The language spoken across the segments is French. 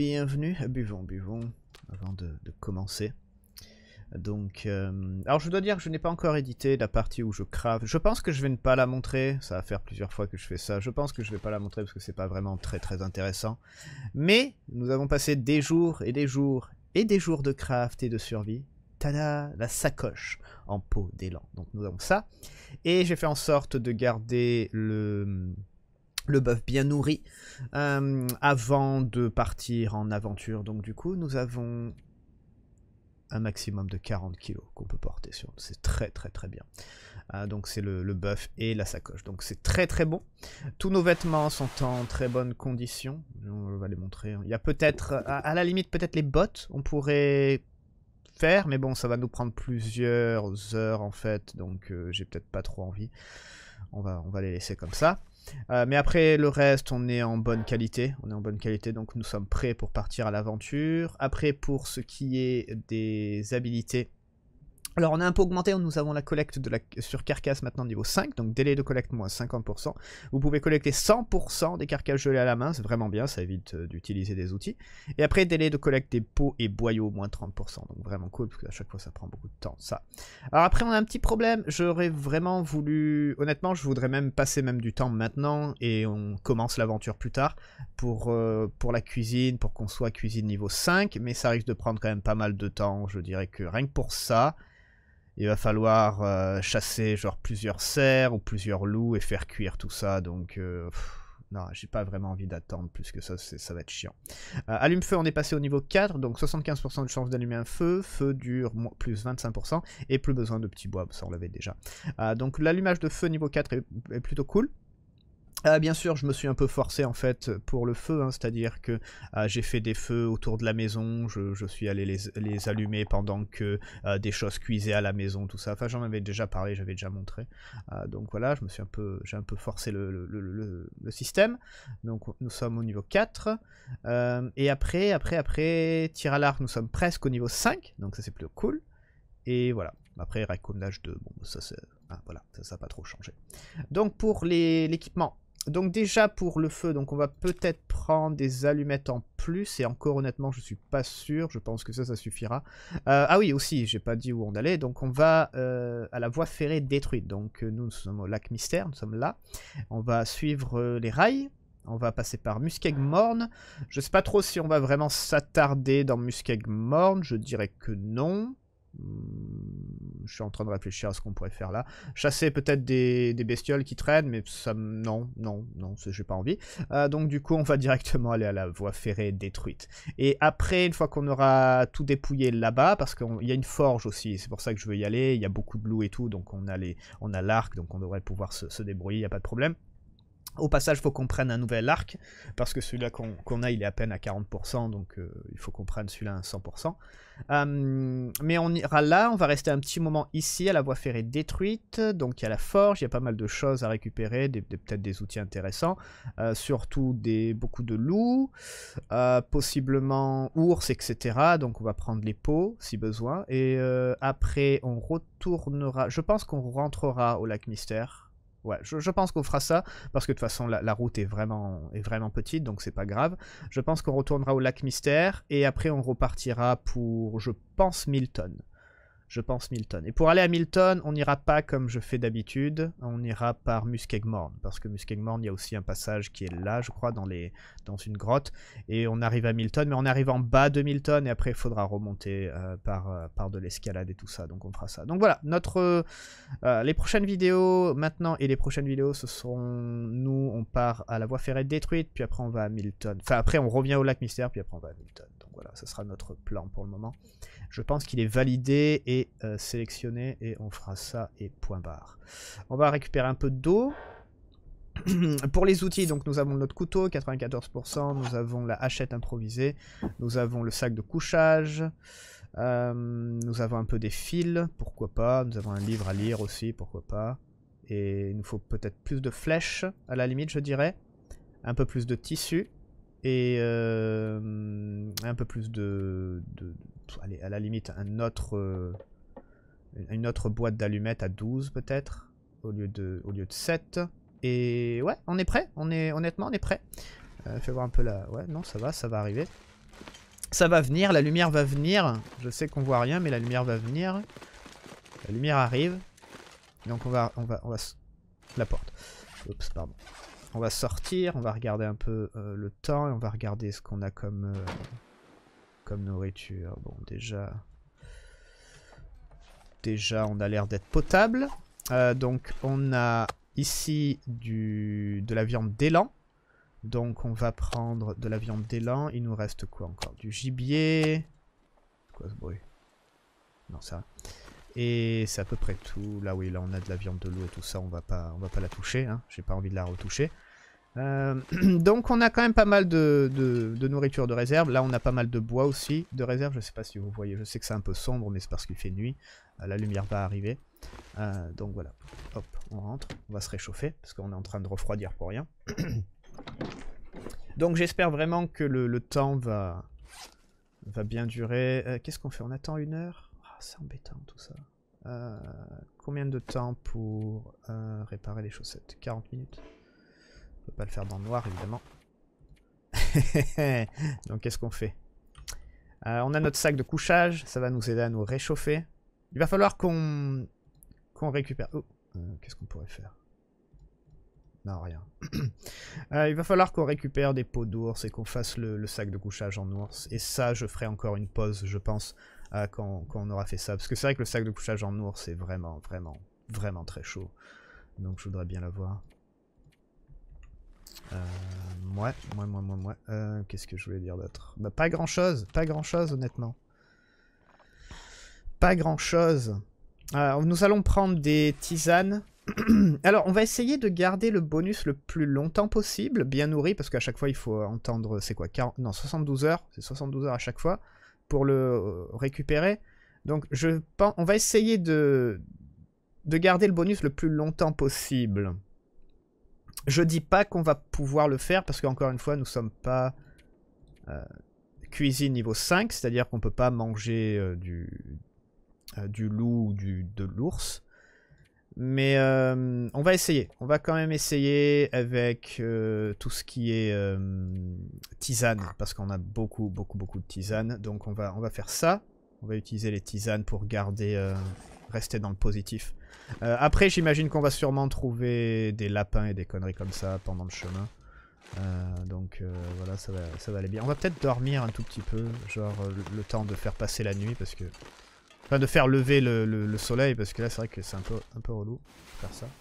bienvenue. Buvons avant de commencer. Donc, alors je dois dire que je n'ai pas encore édité la partie où je crave. Je pense que je vais ne pas la montrer. Ça va faire plusieurs fois que je fais ça. Je pense que je vais pas la montrer parce que c'est pas vraiment très intéressant. Mais nous avons passé des jours et des jours et des jours de craft et de survie. Tada, la sacoche en peau d'élan. Donc nous avons ça. Et j'ai fait en sorte de garder le bœuf bien nourri avant de partir en aventure. Donc du coup, nous avons un maximum de 40 kilos qu'on peut porter sur nous. C'est très bien. Donc c'est le bœuf et la sacoche. Donc c'est très bon. Tous nos vêtements sont en très bonne condition. On va les montrer. Il y a peut-être, à la limite, peut-être les bottes. On pourrait faire, mais bon, ça va nous prendre plusieurs heures en fait. Donc j'ai peut-être pas trop envie. On va les laisser comme ça. Mais après le reste, on est en bonne qualité. On est en bonne qualité, donc nous sommes prêts pour partir à l'aventure. Après, pour ce qui est des habilités, alors on a un peu augmenté, nous avons la collecte sur carcasse maintenant niveau 5, donc délai de collecte moins 50%. Vous pouvez collecter 100% des carcasses gelées à la main, c'est vraiment bien, ça évite d'utiliser des outils. Et après, délai de collecte des pots et boyaux moins 30%, donc vraiment cool, parce qu'à chaque fois ça prend beaucoup de temps, ça. Alors après, on a un petit problème, j'aurais vraiment voulu, honnêtement, je voudrais même passer du temps maintenant, et on commence l'aventure plus tard, pour la cuisine, pour qu'on soit cuisine niveau 5, mais ça risque de prendre quand même pas mal de temps, je dirais que rien que pour ça, il va falloir chasser genre plusieurs cerfs ou plusieurs loups et faire cuire tout ça, donc non, j'ai pas vraiment envie d'attendre plus que ça, ça va être chiant. Allume-feu, on est passé au niveau 4, donc 75% de chance d'allumer un feu, feu dure plus 25%, et plus besoin de petits bois, ça on l'avait déjà. Donc l'allumage de feu niveau 4 est plutôt cool. Bien sûr, je me suis un peu forcé en fait pour le feu, hein, c'est-à-dire que j'ai fait des feux autour de la maison, je suis allé les allumer pendant que des choses cuisaient à la maison, tout ça. Enfin, j'en avais déjà parlé, j'avais déjà montré. Donc voilà, j'ai un peu forcé le système. Donc nous sommes au niveau 4. Et après, tir à l'arc, nous sommes presque au niveau 5, donc ça c'est plutôt cool. Et voilà. Après, raconnage 2, bon, ça c'est... Ah, voilà, ça n'a pas trop changé. Donc pour l'équipement... Donc déjà pour le feu, donc on va peut-être prendre des allumettes en plus, et encore honnêtement je suis pas sûr, je pense que ça suffira. Ah oui aussi, j'ai pas dit où on allait, donc on va à la voie ferrée détruite, donc nous sommes au lac Mystère, nous sommes là, on va suivre les rails. On va passer par Muskeg-Morn. Je sais pas trop si on va vraiment s'attarder dans Muskeg-Morn, je dirais que non. Je suis en train de réfléchir à ce qu'on pourrait faire là. Chasser peut-être des bestioles qui traînent, mais ça, non, j'ai pas envie. Donc du coup, on va directement aller à la voie ferrée détruite. Et après, une fois qu'on aura tout dépouillé là-bas, parce qu'il y a une forge aussi, c'est pour ça que je veux y aller, il y a beaucoup de loups et tout, donc on a l'arc, donc on devrait pouvoir se débrouiller, il n'y a pas de problème. Au passage, il faut qu'on prenne un nouvel arc, parce que celui-là qu'on a, il est à peine à 40%, donc il faut qu'on prenne celui-là à 100%. Mais on ira là, on va rester un petit moment ici, à la voie ferrée détruite, donc il y a la forge, il y a pas mal de choses à récupérer, peut-être des outils intéressants, surtout beaucoup de loups, possiblement ours, etc. Donc on va prendre les pots, si besoin, et après on retournera, je pense qu'on rentrera au lac Mystère. Ouais, je pense qu'on fera ça, parce que de toute façon, la route est vraiment petite, donc c'est pas grave. Je pense qu'on retournera au lac Mystère, et après on repartira pour, je pense, Milton. Et pour aller à Milton, on n'ira pas comme je fais d'habitude, on ira par Muskeg-Morn, parce que Muskeg-Morn, il y a aussi un passage qui est là, je crois, dans une grotte, et on arrive à Milton, mais on arrive en bas de Milton, et après il faudra remonter par de l'escalade et tout ça, donc on fera ça. Donc voilà, les prochaines vidéos maintenant, et les prochaines vidéos, ce seront, nous, on part à la voie ferrée détruite, puis après on va à Milton, enfin après on revient au lac Mystère, puis après on va à Milton, donc voilà, ce sera notre plan pour le moment. Je pense qu'il est validé et sélectionné, et on fera ça et point barre. On va récupérer un peu d'eau. Pour les outils, donc nous avons notre couteau, 94%, nous avons la hachette improvisée, nous avons le sac de couchage, nous avons un peu des fils, pourquoi pas, nous avons un livre à lire aussi, pourquoi pas, et il nous faut peut-être plus de flèches, à la limite je dirais, un peu plus de tissu, et un peu plus allez, à la limite, une autre boîte d'allumettes à 12 peut-être, au lieu de 7. Et ouais, on est prêt, honnêtement on est prêt. Fais voir un peu là, ouais, non ça va arriver. Ça va venir, la lumière va venir. Je sais qu'on voit rien, mais la lumière va venir. La lumière arrive. Donc on va la porte. Oups, pardon. On va sortir, on va regarder un peu le temps et on va regarder ce qu'on a comme nourriture. Bon, déjà on a l'air d'être potable. Donc on a ici de la viande d'élan. Donc on va prendre de la viande d'élan. Il nous reste quoi encore? Du gibier. Quoi ce bruit? Non, ça. Et c'est à peu près tout. Là oui, là on a de la viande de loup et tout ça. On va pas la toucher. Hein. J'ai pas envie de la retoucher. Donc on a quand même pas mal de nourriture de réserve. Là on a pas mal de bois aussi de réserve. Je sais pas si vous voyez. Je sais que c'est un peu sombre, mais c'est parce qu'il fait nuit. La lumière va arriver. Donc voilà. Hop, on rentre. On va se réchauffer parce qu'on est en train de refroidir pour rien. Donc j'espère vraiment que le temps va bien durer. Qu'est-ce qu'on fait? On attend 1 heure? Oh, c'est embêtant tout ça. Combien de temps pour réparer les chaussettes? 40 minutes. On peut pas le faire dans le noir évidemment. Donc qu'est-ce qu'on fait? On a notre sac de couchage. Ça va nous aider à nous réchauffer. Il va falloir qu'on récupère... Oh, qu'est-ce qu'on pourrait faire? Non, rien. Il va falloir qu'on récupère des peaux d'ours et qu'on fasse le sac de couchage en ours. Et ça, je ferai encore une pause, je pense, quand on aura fait ça. Parce que c'est vrai que le sac de couchage en ours est vraiment, vraiment, vraiment très chaud. Donc je voudrais bien l'avoir. Ouais. Qu'est-ce que je voulais dire d'autre? Bah, pas grand-chose, honnêtement. Pas grand-chose. Nous allons prendre des tisanes. Alors, on va essayer de garder le bonus le plus longtemps possible, bien nourri, parce qu'à chaque fois, il faut entendre, c'est quoi, 40, non, 72 heures, c'est 72 heures à chaque fois, pour le récupérer. Donc, on va essayer de garder le bonus le plus longtemps possible. Je dis pas qu'on va pouvoir le faire, parce qu'encore une fois, nous sommes pas cuisine niveau 5, c'est-à-dire qu'on peut pas manger du loup ou de l'ours. Mais on va essayer. On va quand même essayer avec tout ce qui est tisane. Parce qu'on a beaucoup de tisanes. Donc on va faire ça. On va utiliser les tisanes pour rester dans le positif. Après, j'imagine qu'on va sûrement trouver des lapins et des conneries comme ça pendant le chemin. Donc voilà, ça va aller bien. On va peut-être dormir un tout petit peu. Genre le temps de faire passer la nuit. Parce que... Enfin, de faire lever le soleil, parce que là, c'est vrai que c'est un peu relou de faire ça.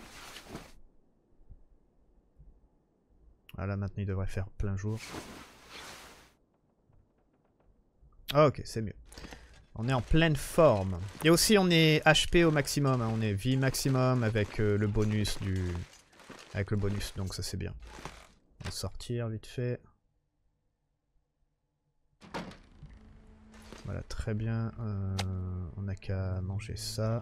Voilà, maintenant, il devrait faire plein jour. Ah, ok, c'est mieux. On est en pleine forme. Et aussi, on est HP au maximum. Hein. On est vie maximum avec le bonus donc ça, c'est bien. On va sortir vite fait. Voilà, très bien. On n'a qu'à manger ça.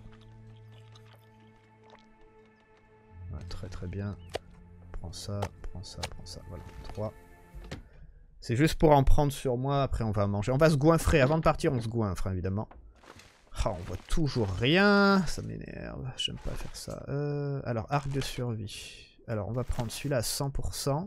Voilà, très bien. Prends ça. Voilà, 3. C'est juste pour en prendre sur moi. Après, on va manger. On va se goinfrer. Avant de partir, on se goinfre, évidemment. Ah, on voit toujours rien. Ça m'énerve. J'aime pas faire ça. Alors, arc de survie. Alors, on va prendre celui-là à 100%.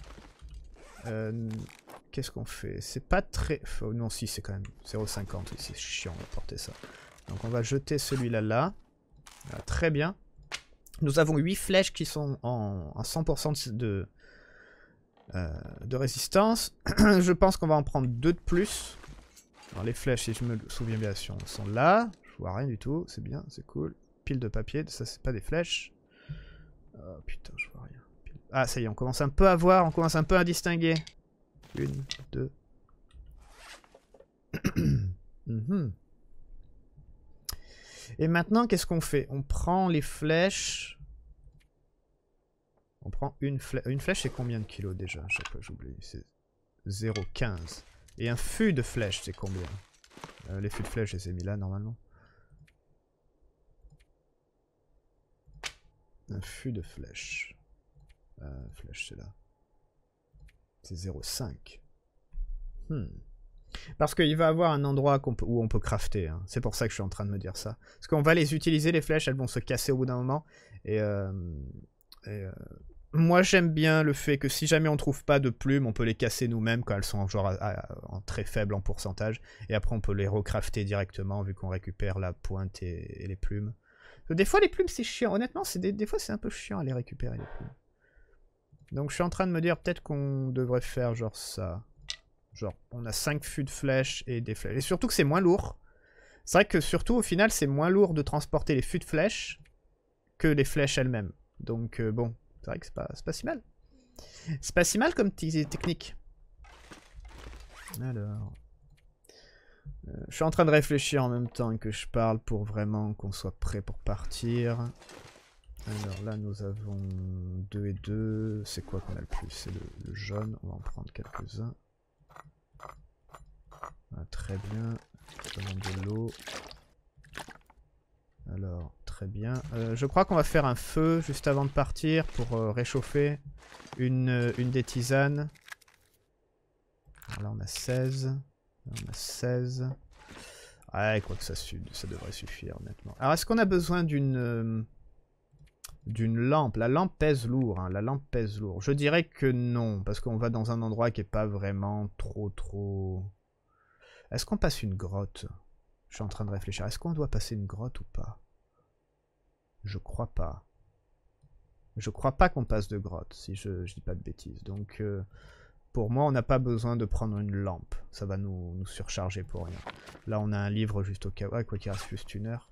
Qu'est-ce qu'on fait? C'est pas très... Oh, non, si, c'est quand même 0,50. Oui, c'est chiant de porter ça. Donc on va jeter celui-là là. Voilà, très bien. Nous avons 8 flèches qui sont à 100% de résistance. Je pense qu'on va en prendre 2 de plus. Alors les flèches, si je me souviens bien, sont là. Je vois rien du tout. C'est bien, c'est cool. Pile de papier. Ça, c'est pas des flèches. Oh putain, je vois rien. Ah, ça y est, on commence un peu à voir. On commence un peu à distinguer. 1, 2. Et maintenant, qu'est-ce qu'on fait? On prend les flèches. On prend une flèche. Une flèche, c'est combien de kilos déjà? À chaque fois, j'oublie. C'est 0,15. Et un fût de flèche, c'est combien? Les fûts de flèche, je les ai mis là, normalement. Un fût de flèche. Flèche, c'est là. C'est 0,5. Parce qu'il va y avoir un endroit où on peut crafter. Hein. C'est pour ça que je suis en train de me dire ça. Parce qu'on va les utiliser, les flèches, elles vont se casser au bout d'un moment. Et Moi j'aime bien le fait que si jamais on trouve pas de plumes, on peut les casser nous-mêmes quand elles sont genre en très faible en pourcentage. Et après on peut les recrafter directement vu qu'on récupère la pointe et les plumes. Des fois les plumes c'est chiant, honnêtement des fois c'est un peu chiant à les récupérer les plumes. Donc je suis en train de me dire peut-être qu'on devrait faire genre ça. Genre on a 5 fûts de flèches et des flèches. Et surtout que c'est moins lourd. C'est vrai que surtout au final c'est moins lourd de transporter les fûts de flèches que les flèches elles-mêmes. Donc bon. C'est vrai que c'est pas si mal. C'est pas si mal comme technique. Alors. Je suis en train de réfléchir en même temps que je parle pour vraiment qu'on soit prêt pour partir. Alors là, nous avons 2 et 2. C'est quoi qu'on a le plus? C'est le jaune. On va en prendre quelques-uns. Ah, très bien. Nous avons de l'eau. Alors, très bien. Je crois qu'on va faire un feu juste avant de partir pour réchauffer une des tisanes. Alors là, on a 16. Là, on a 16. Ouais, quoi que ça devrait suffire, honnêtement. Alors, est-ce qu'on a besoin d'une lampe? La lampe pèse lourd, hein. La lampe pèse lourd. Je dirais que non, parce qu'on va dans un endroit qui est pas vraiment trop... Est-ce qu'on passe une grotte? Je suis en train de réfléchir. Est-ce qu'on doit passer une grotte ou pas? Je crois pas. Je crois pas qu'on passe de grotte, si je dis pas de bêtises. Donc, pour moi, on n'a pas besoin de prendre une lampe. Ça va nous surcharger pour rien. Là, on a un livre juste au cas où. Ah, quoi qu'il reste juste une heure.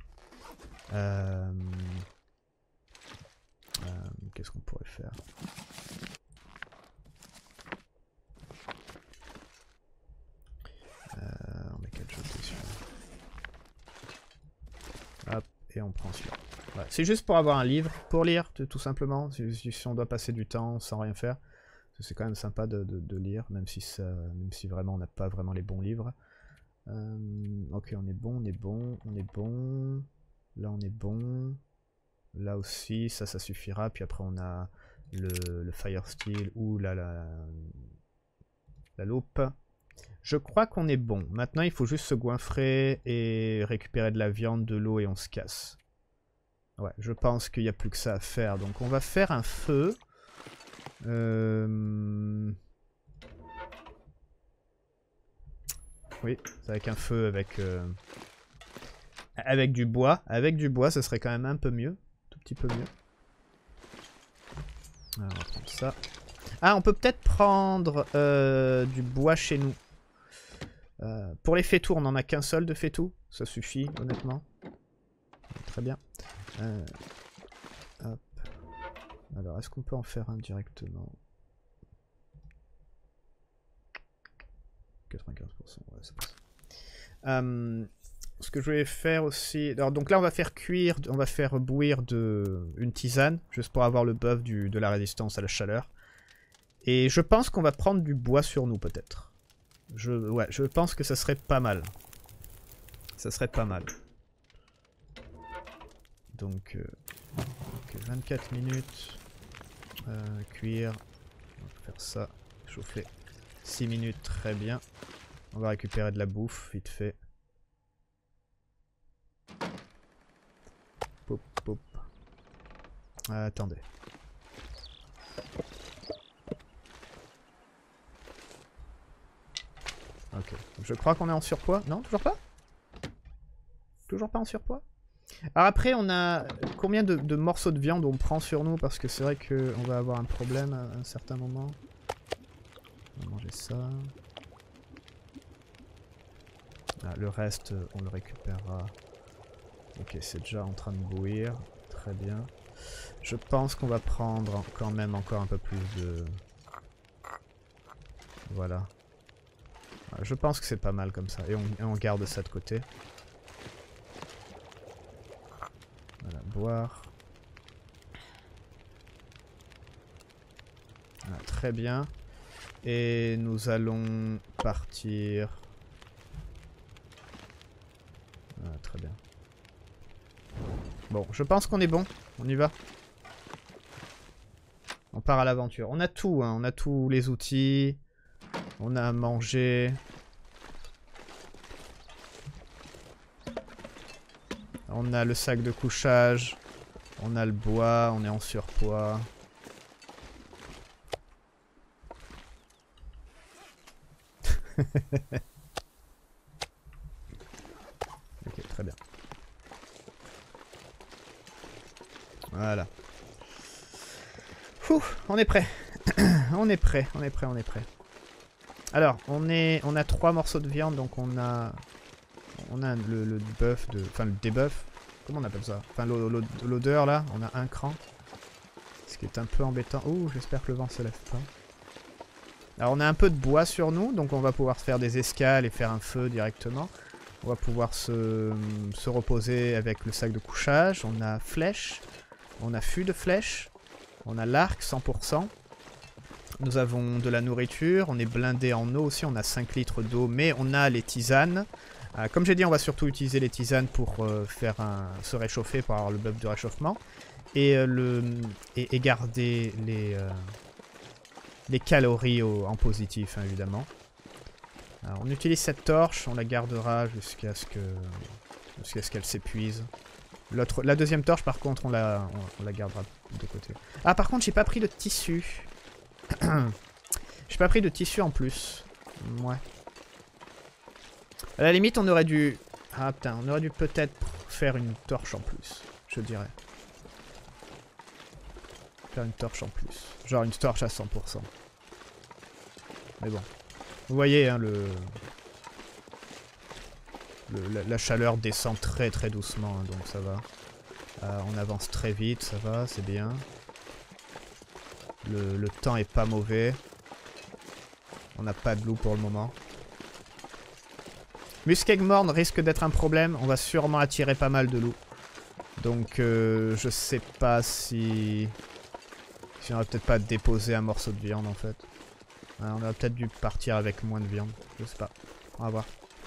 Qu'est-ce qu'on pourrait faire? On met quel jeu dessus? Hop, et on prend celui-là. Voilà. C'est juste pour avoir un livre, pour lire, tout simplement. Si on doit passer du temps sans rien faire. C'est quand même sympa de lire, même si vraiment on n'a pas vraiment les bons livres. Ok, on est bon, on est bon, on est bon. Là, on est bon. Là aussi, ça suffira. Puis après, on a le Fire Steel ou la loupe. Je crois qu'on est bon. Maintenant, il faut juste se goinfrer et récupérer de la viande, de l'eau et on se casse. Ouais, je pense qu'il n'y a plus que ça à faire. Donc, on va faire un feu. Oui, c'est avec un feu, avec du bois. Avec du bois, ça serait quand même un peu mieux. Tout petit peu mieux. Alors, on va prendre ça. Ah, on peut peut-être prendre du bois chez nous. Pour les fétous, on n'en a qu'un seul de fétous. Ça suffit, honnêtement. Très bien. Hop. Alors, est-ce qu'on peut en faire un directement? 95%, ouais, c'est passe. Ce que je vais faire aussi... Alors, donc là, on va faire cuire, on va faire bouillir une tisane, juste pour avoir le buff de la résistance à la chaleur. Et je pense qu'on va prendre du bois sur nous, peut-être. Ouais, je pense que ça serait pas mal. Ça serait pas mal. Donc, 24 minutes. Cuire. On va faire ça. Chauffer. 6 minutes, très bien. On va récupérer de la bouffe, vite fait. Pop, pop. Attendez. Ok. Je crois qu'on est en surpoids. Non, toujours pas? Toujours pas en surpoids? Alors après, on a combien de morceaux de viande on prend sur nous? Parce que c'est vrai qu'on va avoir un problème à un certain moment. On va manger ça. Ah, le reste, on le récupérera. Ok, c'est déjà en train de bouillir. Très bien. Je pense qu'on va prendre quand même encore un peu plus de... Voilà. Je pense que c'est pas mal comme ça. Et on garde ça de côté. Voilà, boire. Voilà, très bien. Et nous allons partir... Voilà, très bien. Bon, je pense qu'on est bon. On y va. On part à l'aventure. On a tout, hein. On a tous les outils. On a à manger. On a le sac de couchage. On a le bois. On est en surpoids. Ok, très bien. Voilà. Ouh, on est prêt. On est prêt, on est prêt, on est prêt. Alors, on a 3 morceaux de viande, donc on a le buff de... Enfin, le debuff. Comment on appelle ça? Enfin, l'odeur, là. On a un cran. Ce qui est un peu embêtant. Ouh, j'espère que le vent se lève pas. Alors, on a un peu de bois sur nous, donc on va pouvoir faire des escales et faire un feu directement. On va pouvoir se reposer avec le sac de couchage. On a flèche. On a fût de flèche. On a l'arc, 100%. Nous avons de la nourriture, on est blindé en eau aussi, on a 5 litres d'eau, mais on a les tisanes. Comme j'ai dit, on va surtout utiliser les tisanes pour se réchauffer, pour avoir le buff de réchauffement. Et garder les calories en positif, hein, évidemment. Alors, on utilise cette torche, on la gardera jusqu'à ce qu'elle s'épuise. La deuxième torche, par contre, on la gardera de côté. Ah, par contre, j'ai pas pris de tissu. J'ai pas pris de tissu en plus. Ouais. À la limite, on aurait dû... Ah putain, on aurait dû peut-être faire une torche en plus, je dirais. Faire une torche en plus. Genre une torche à 100%. Mais bon. Vous voyez, hein, la chaleur descend très très doucement, hein, donc ça va. On avance très vite, ça va, c'est bien. Le temps est pas mauvais. On n'a pas de loup pour le moment. Muskegmorn risque d'être un problème. On va sûrement attirer pas mal de loups. Donc je sais pas si on aurait peut-être pas déposé un morceau de viande en fait. On aurait peut-être dû partir avec moins de viande. Je sais pas. On va voir.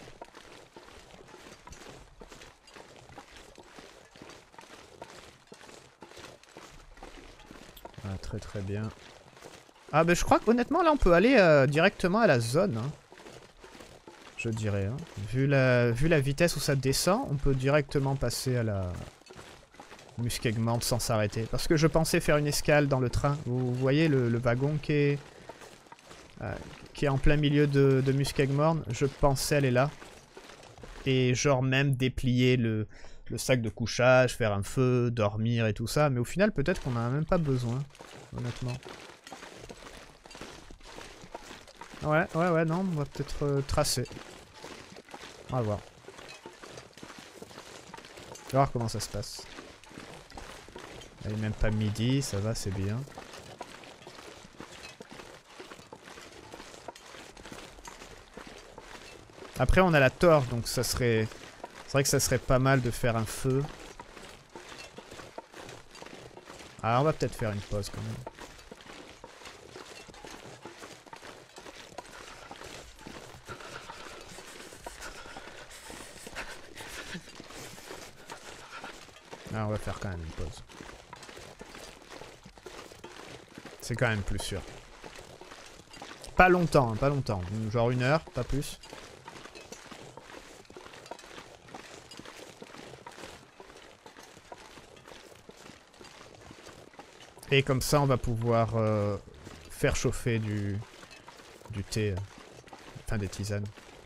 Ah, très très bien. Ah bah je crois qu'honnêtement là on peut aller directement à la zone. Hein. Je dirais. Hein. Vu la vitesse où ça descend, on peut directement passer à la Muskegmorn sans s'arrêter. Parce que je pensais faire une escale dans le train. Vous voyez le wagon qui est en plein milieu de Muskegmorn. Je pensais aller là. Et genre même déplier le sac de couchage, faire un feu, dormir et tout ça. Mais au final peut-être qu'on en a même pas besoin. Honnêtement. Ouais, non, on va peut-être tracer. On va voir. On va voir comment ça se passe. Il n'est même pas midi, ça va, c'est bien. Après, on a la torche, donc ça serait... C'est vrai que ça serait pas mal de faire un feu. Ah, on va peut-être faire une pause quand même. Ah, on va faire quand même une pause. C'est quand même plus sûr. Pas longtemps, hein, pas longtemps. Genre 1 heure, pas plus. Et comme ça, on va pouvoir faire chauffer du thé, enfin des tisanes.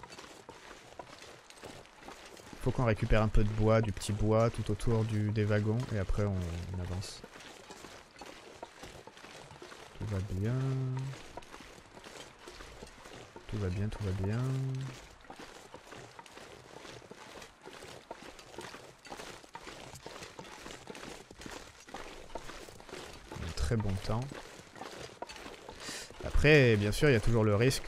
Faut qu'on récupère un peu de bois, du petit bois tout autour des wagons, et après on avance. Tout va bien. Tout va bien, tout va bien. Un très bon temps. Après, bien sûr, il y a toujours le risque...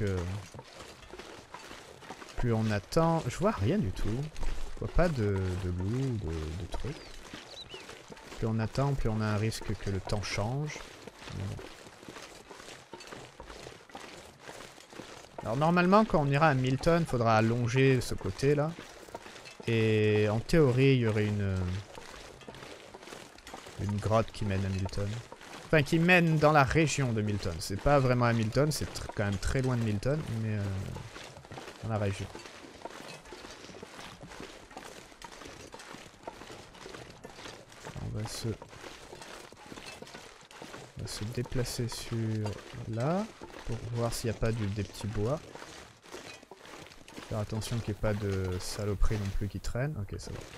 plus on attend... Je vois rien du tout. Je vois pas de loup, de trucs. Plus on attend, plus on a un risque que le temps change. Alors normalement, quand on ira à Milton, il faudra allonger ce côté-là. Et en théorie, il y aurait une grotte qui mène à Milton. Enfin, qui mène dans la région de Milton. C'est pas vraiment à Milton, c'est quand même très loin de Milton, mais dans la région. On va se déplacer sur là, pour voir s'il n'y a pas des petits bois. Faire attention qu'il n'y ait pas de saloperie non plus qui traîne. Ok, ça va.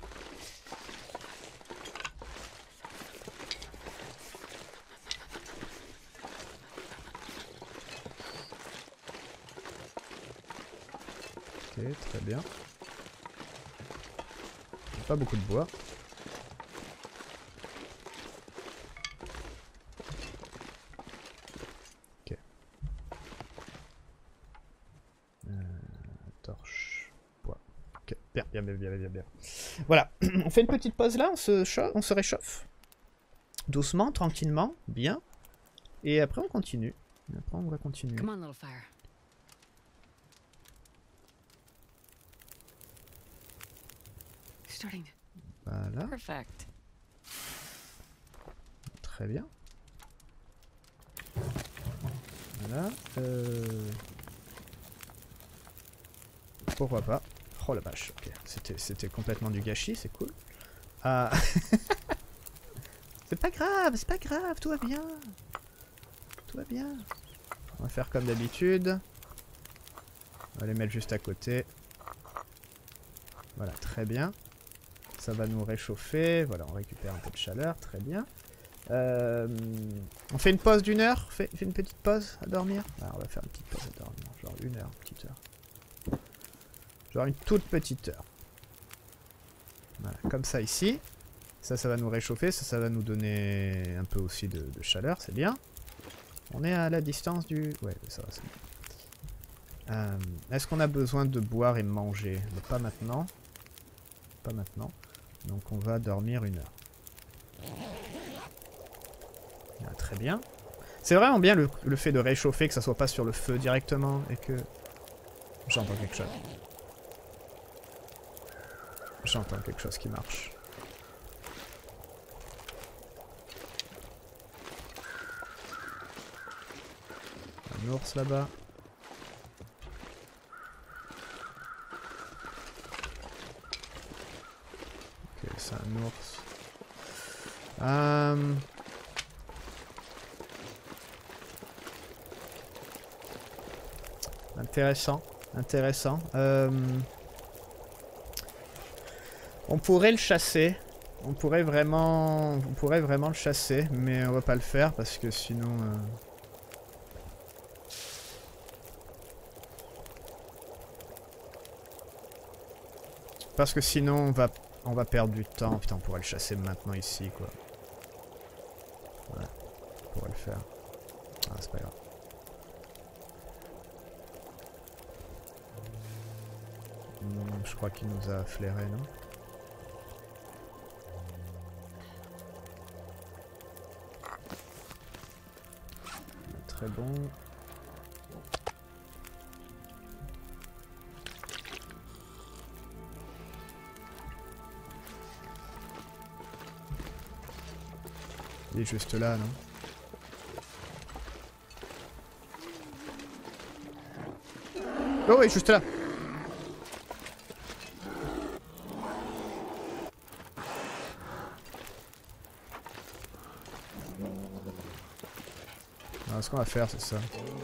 Ok, très bien. Pas beaucoup de bois. Ok. Torche. Bois. Ok, bien. Voilà, on fait une petite pause là, on se réchauffe. Doucement, tranquillement, bien. Et après on continue. Après on va continuer. Come on, little fire. Starting. Voilà, Perfect. très bien. Voilà. Pourquoi pas. Oh la vache, ok. C'était complètement du gâchis, c'est cool. Ah. C'est pas grave, tout va bien. Tout va bien. On va faire comme d'habitude. On va les mettre juste à côté. Voilà, très bien. Ça va nous réchauffer. Voilà, on récupère un peu de chaleur, très bien. On fait une pause d'1 heure. Fait une petite pause à dormir. Ah, on va faire une petite pause à dormir. Genre 1 heure, une petite heure. Genre une toute petite heure. Voilà, comme ça ici. Ça va nous réchauffer. Ça va nous donner un peu aussi de chaleur, c'est bien. On est à la distance du... Ouais, ça va, c'est bien. Est-ce qu'on a besoin de boire et manger? Mais pas maintenant. Pas maintenant. Donc on va dormir 1 heure. Ah, très bien. C'est vraiment bien le fait de réchauffer, que ça soit pas sur le feu directement et que... J'entends quelque chose. J'entends quelque chose qui marche. Un ours là-bas. Ok, c'est un ours. Intéressant, intéressant. On pourrait le chasser. On pourrait vraiment le chasser, mais on va pas le faire parce que sinon... Parce que sinon on va perdre du temps. Putain, on pourrait le chasser maintenant ici, quoi. Voilà, on pourrait le faire. Ah, c'est pas grave. Je crois qu'il nous a flairé, non? Très bon. Il est juste là, non? Oh oui, juste là. Alors, ce qu'on va faire, c'est ça.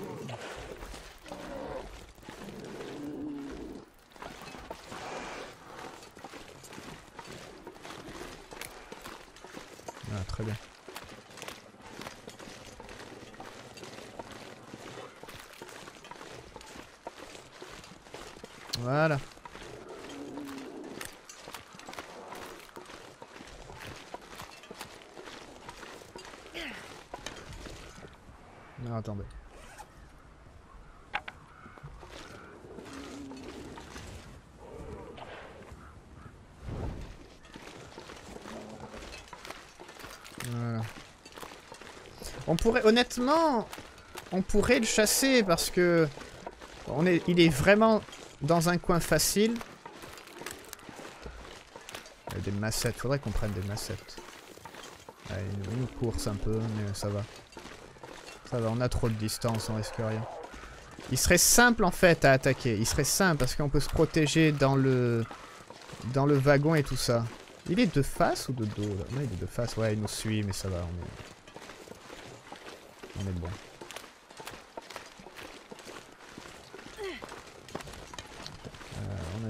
Ah, très bien. Voilà. Non, attendez. Voilà. On pourrait, honnêtement, on pourrait le chasser parce que il est vraiment dans un coin facile. Il y a des massettes, faudrait qu'on prenne des massettes. Ouais, il nous course un peu, mais ça va. Ça va, on a trop de distance, on risque rien. Il serait simple en fait à attaquer. Il serait simple parce qu'on peut se protéger dans le wagon et tout ça. Il est de face ou de dos là? Non, il est de face. Ouais, il nous suit, mais ça va, on est bon.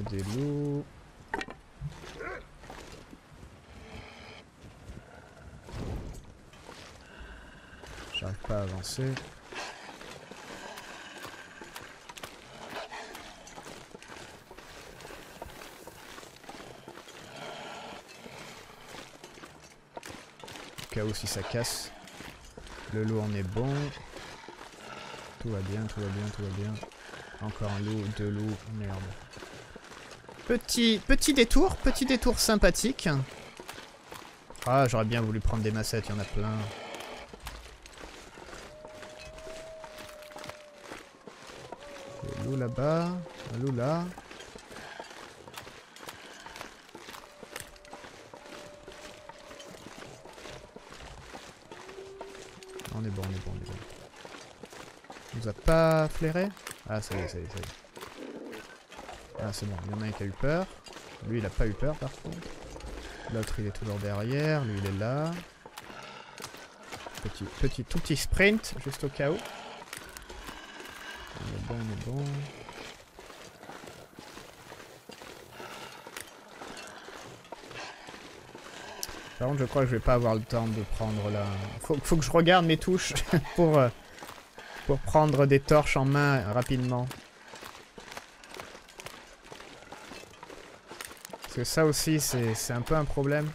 des loups. J'arrive pas à avancer. Au cas où si ça casse. Le loup en est bon. Tout va bien, tout va bien, tout va bien. Encore un loup, 2 loups, merde. Petit détour sympathique. Ah, j'aurais bien voulu prendre des massettes, il y en a plein. Un loup là-bas, un loup là. On est bon, on est bon, on est bon. Il nous a pas flairé? Ah, ça y est, ça y est, ça y est. Ah, c'est bon, il y en a un qui a eu peur. Lui, il a pas eu peur par contre. L'autre, il est toujours derrière. Lui, il est là. Tout petit sprint, juste au cas où. On est bon, on est bon. Par contre, je crois que je vais pas avoir le temps de prendre la... Faut que je regarde mes touches pour prendre des torches en main rapidement. Parce que ça aussi, c'est un peu un problème.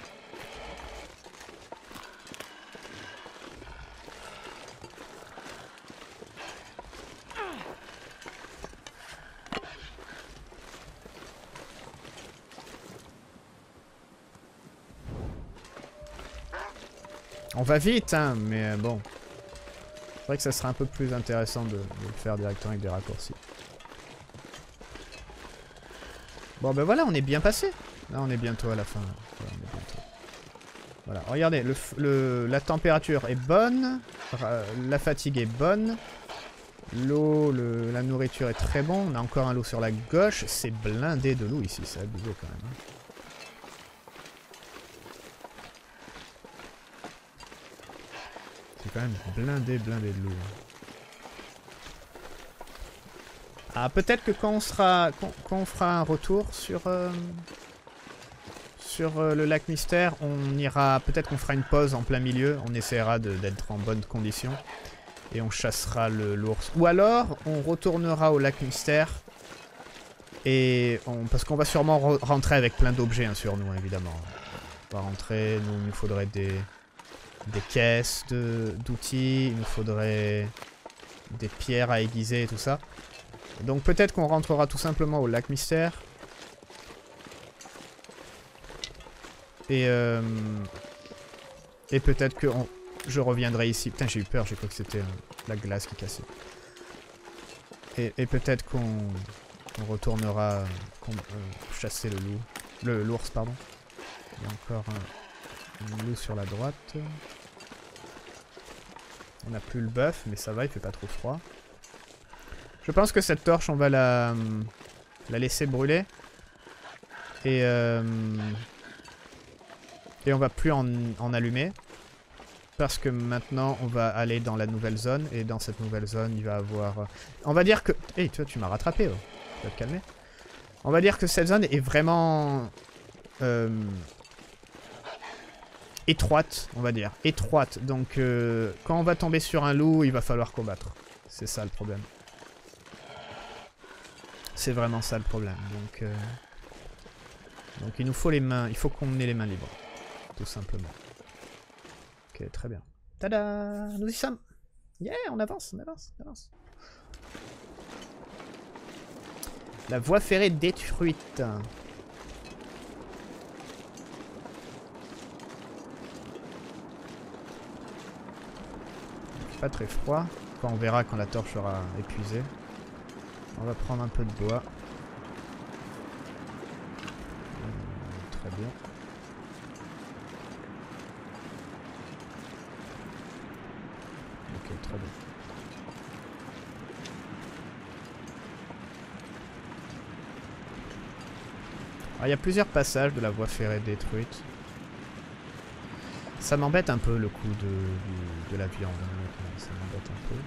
On va vite, hein, mais bon. C'est vrai que ça serait un peu plus intéressant de le faire directement avec des raccourcis. Bon, ben voilà, on est bien passé. Là, on est bientôt à la fin. Là. Voilà, on est bientôt. Voilà, regardez, la température est bonne. La fatigue est bonne. L'eau, la nourriture est très bon. On a encore un loup sur la gauche. C'est blindé de loups ici, c'est abusé quand même. Hein. C'est quand même blindé de loups. Ah, peut-être que quand on fera un retour sur le lac Mystère, on ira, peut-être qu'on fera une pause en plein milieu, on essaiera d'être en bonne condition, et on chassera l'ours. Ou alors, on retournera au lac Mystère, parce qu'on va sûrement rentrer avec plein d'objets hein, sur nous, hein, évidemment. On va rentrer, il nous faudrait des caisses d'outils, il nous faudrait des pierres à aiguiser et tout ça. Donc peut-être qu'on rentrera tout simplement au lac Mystère. Et peut-être que je reviendrai ici. Putain, j'ai eu peur, j'ai cru que c'était la glace qui cassait. Et peut-être qu'on retournera chasser l'ours, pardon. Il y a encore un loup sur la droite. On n'a plus le bœuf, mais ça va, il fait pas trop froid. Je pense que cette torche, on va la laisser brûler. Et on va plus en allumer. Parce que maintenant, on va aller dans la nouvelle zone. Et dans cette nouvelle zone, il va avoir... On va dire que... Hey, toi, tu m'as rattrapé. Oh. Tu vas te calmer. On va dire que cette zone est vraiment... étroite, on va dire. Étroite. Donc, quand on va tomber sur un loup, il va falloir combattre. C'est ça le problème. C'est vraiment ça le problème. Donc il nous faut les mains. Il faut qu'on ait les mains libres. Tout simplement. Ok, très bien. Tada! Nous y sommes! Yeah, on avance, on avance, on avance. La voie ferrée détruite. Pas très froid. Quand on verra quand la torche sera épuisée. On va prendre un peu de bois. Très bien. Ok, très bien. Alors, il y a plusieurs passages de la voie ferrée détruite. Ça m'embête un peu le coup de la viande. Ça m'embête un peu.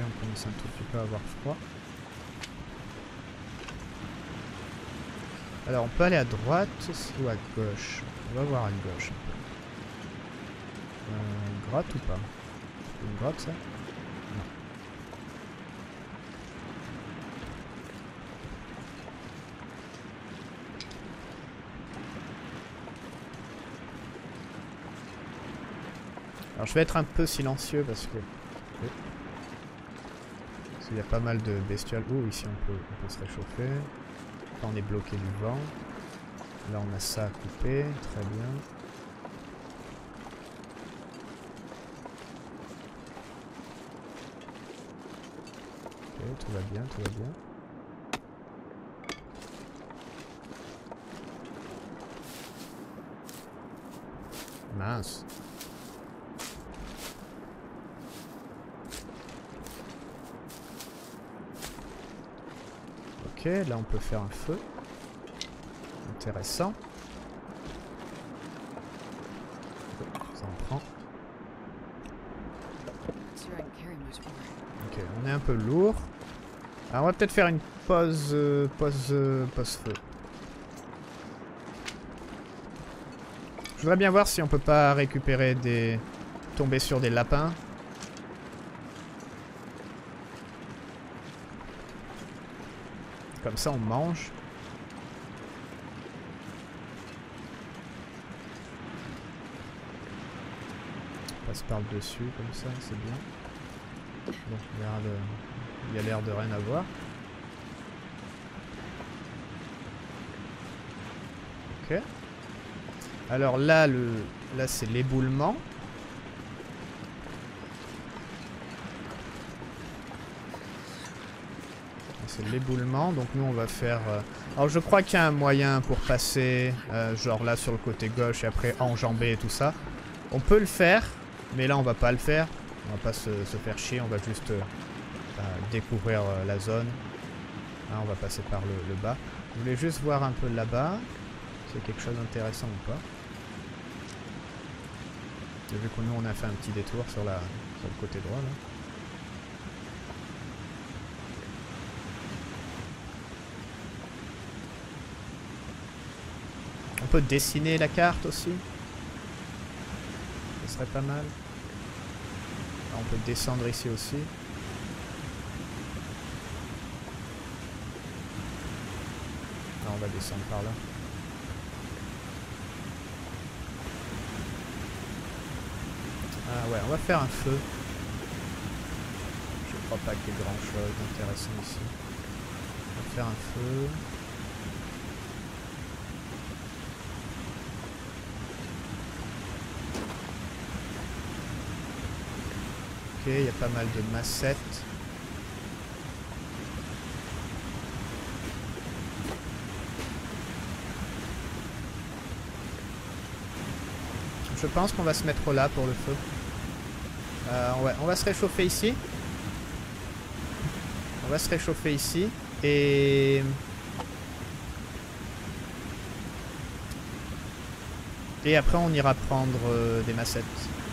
on commence un tout petit peu à avoir froid. Alors on peut aller à droite ou à gauche. On va voir à gauche un peu. Grotte ou pas? C'est une grotte ça? Non. Alors je vais être un peu silencieux parce que... Parce qu'il y a pas mal de bestioles. Oh, ici on peut se réchauffer. Là on est bloqué du vent. Là on a ça à couper, très bien. Ok, tout va bien, tout va bien. Mince. Ok, là on peut faire un feu. Intéressant. Ça en prend. Ok, on est un peu lourd. Alors on va peut-être faire une pause feu. Je voudrais bien voir si on peut pas récupérer des... tomber sur des lapins. Comme ça on mange. On passe par le dessus comme ça, c'est bien. Bon, il y a l'air de rien avoir. Ok. Alors là, là c'est l'éboulement. C'est l'éboulement, donc nous on va faire... Alors je crois qu'il y a un moyen pour passer, genre là sur le côté gauche et après enjamber et tout ça. On peut le faire, mais là on va pas le faire. On va pas se faire chier, on va juste découvrir la zone. Hein, on va passer par le bas. Je voulais juste voir un peu là-bas. S'il y a quelque chose d'intéressant ou pas. Et vu que nous on a fait un petit détour sur le côté droit là. On peut dessiner la carte aussi. Ce serait pas mal. Alors, on peut descendre ici aussi. Non, on va descendre par là. Ah ouais, on va faire un feu. Je crois pas qu'il y ait grand chose d'intéressant ici. On va faire un feu. Ok, il y a pas mal de massettes. Je pense qu'on va se mettre là pour le feu. Ouais, on va se réchauffer ici. On va se réchauffer ici. Et après on ira prendre des massettes.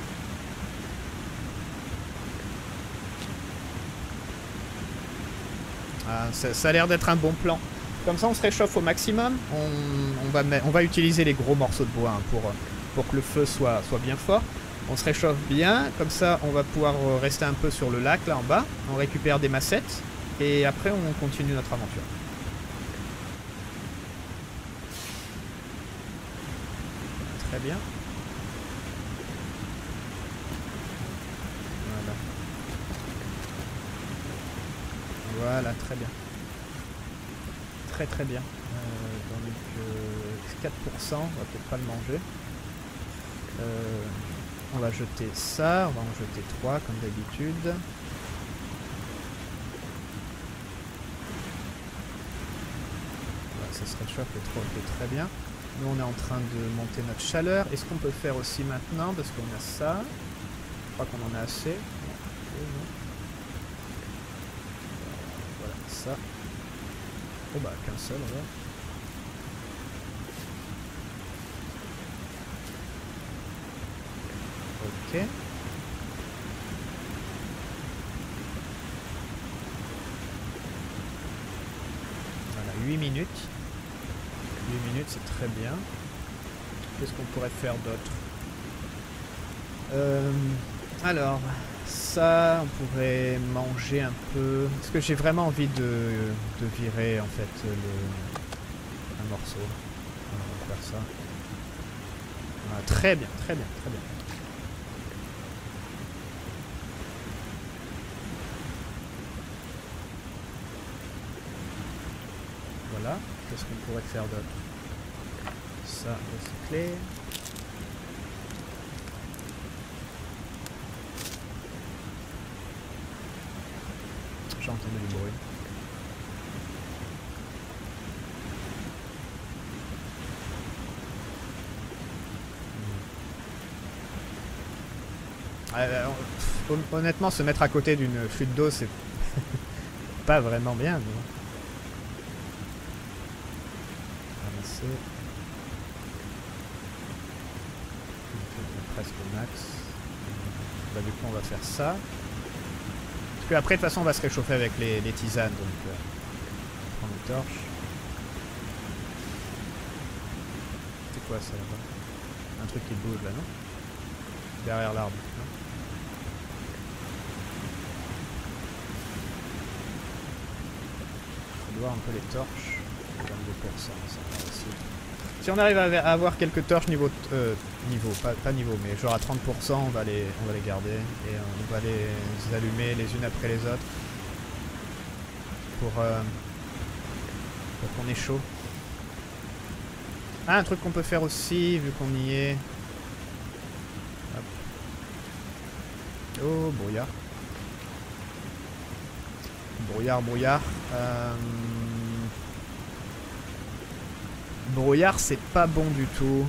Ah, ça a l'air d'être un bon plan. Comme ça on se réchauffe au maximum. On va utiliser les gros morceaux de bois hein, pour que le feu soit bien fort. On se réchauffe bien, comme ça on va pouvoir rester un peu sur le lac là en bas. On récupère des massettes et après on continue notre aventure. Très bien. Voilà, très bien. Très bien. Donc 4%, on va peut-être pas le manger. On va jeter ça, on va en jeter 3 comme d'habitude. Voilà, ça se réchauffe les 3, ok, très bien. Nous on est en train de monter notre chaleur. Est-ce qu'on peut faire aussi maintenant? Parce qu'on a ça. Je crois qu'on en a assez. Non. Voilà, ça. Oh bah qu'un seul alors. Ok. 8 minutes. 8 minutes, c'est très bien. Qu'est-ce qu'on pourrait faire d'autre? Alors, ça, on pourrait manger un peu. Est-ce que j'ai vraiment envie de virer, en fait, un morceau? On va faire ça. Ah, très bien, très bien, très bien. Voilà. Qu'est-ce qu'on pourrait faire d'autre? Ça, recycler. J'ai entendu du bruit. Honnêtement, se mettre à côté d'une fuite d'eau, c'est pas vraiment bien. Ramasser. Presque au max. Bah, du coup, on va faire ça. Parce que après, de toute façon, on va se réchauffer avec les tisanes. Donc, on prend les torches. C'est quoi ça là-bas? Un truc qui bouge là, non? Derrière l'arbre, non? On doit un peu les torches. 22%, ça va aussi. Si on arrive à avoir quelques torches pas niveau, mais genre à 30%, on va les garder. Et on va les allumer les unes après les autres. Pour qu'on ait chaud. Ah, un truc qu'on peut faire aussi, vu qu'on y est. Hop. Oh, brouillard. Brouillard. Brouillard, c'est pas bon du tout.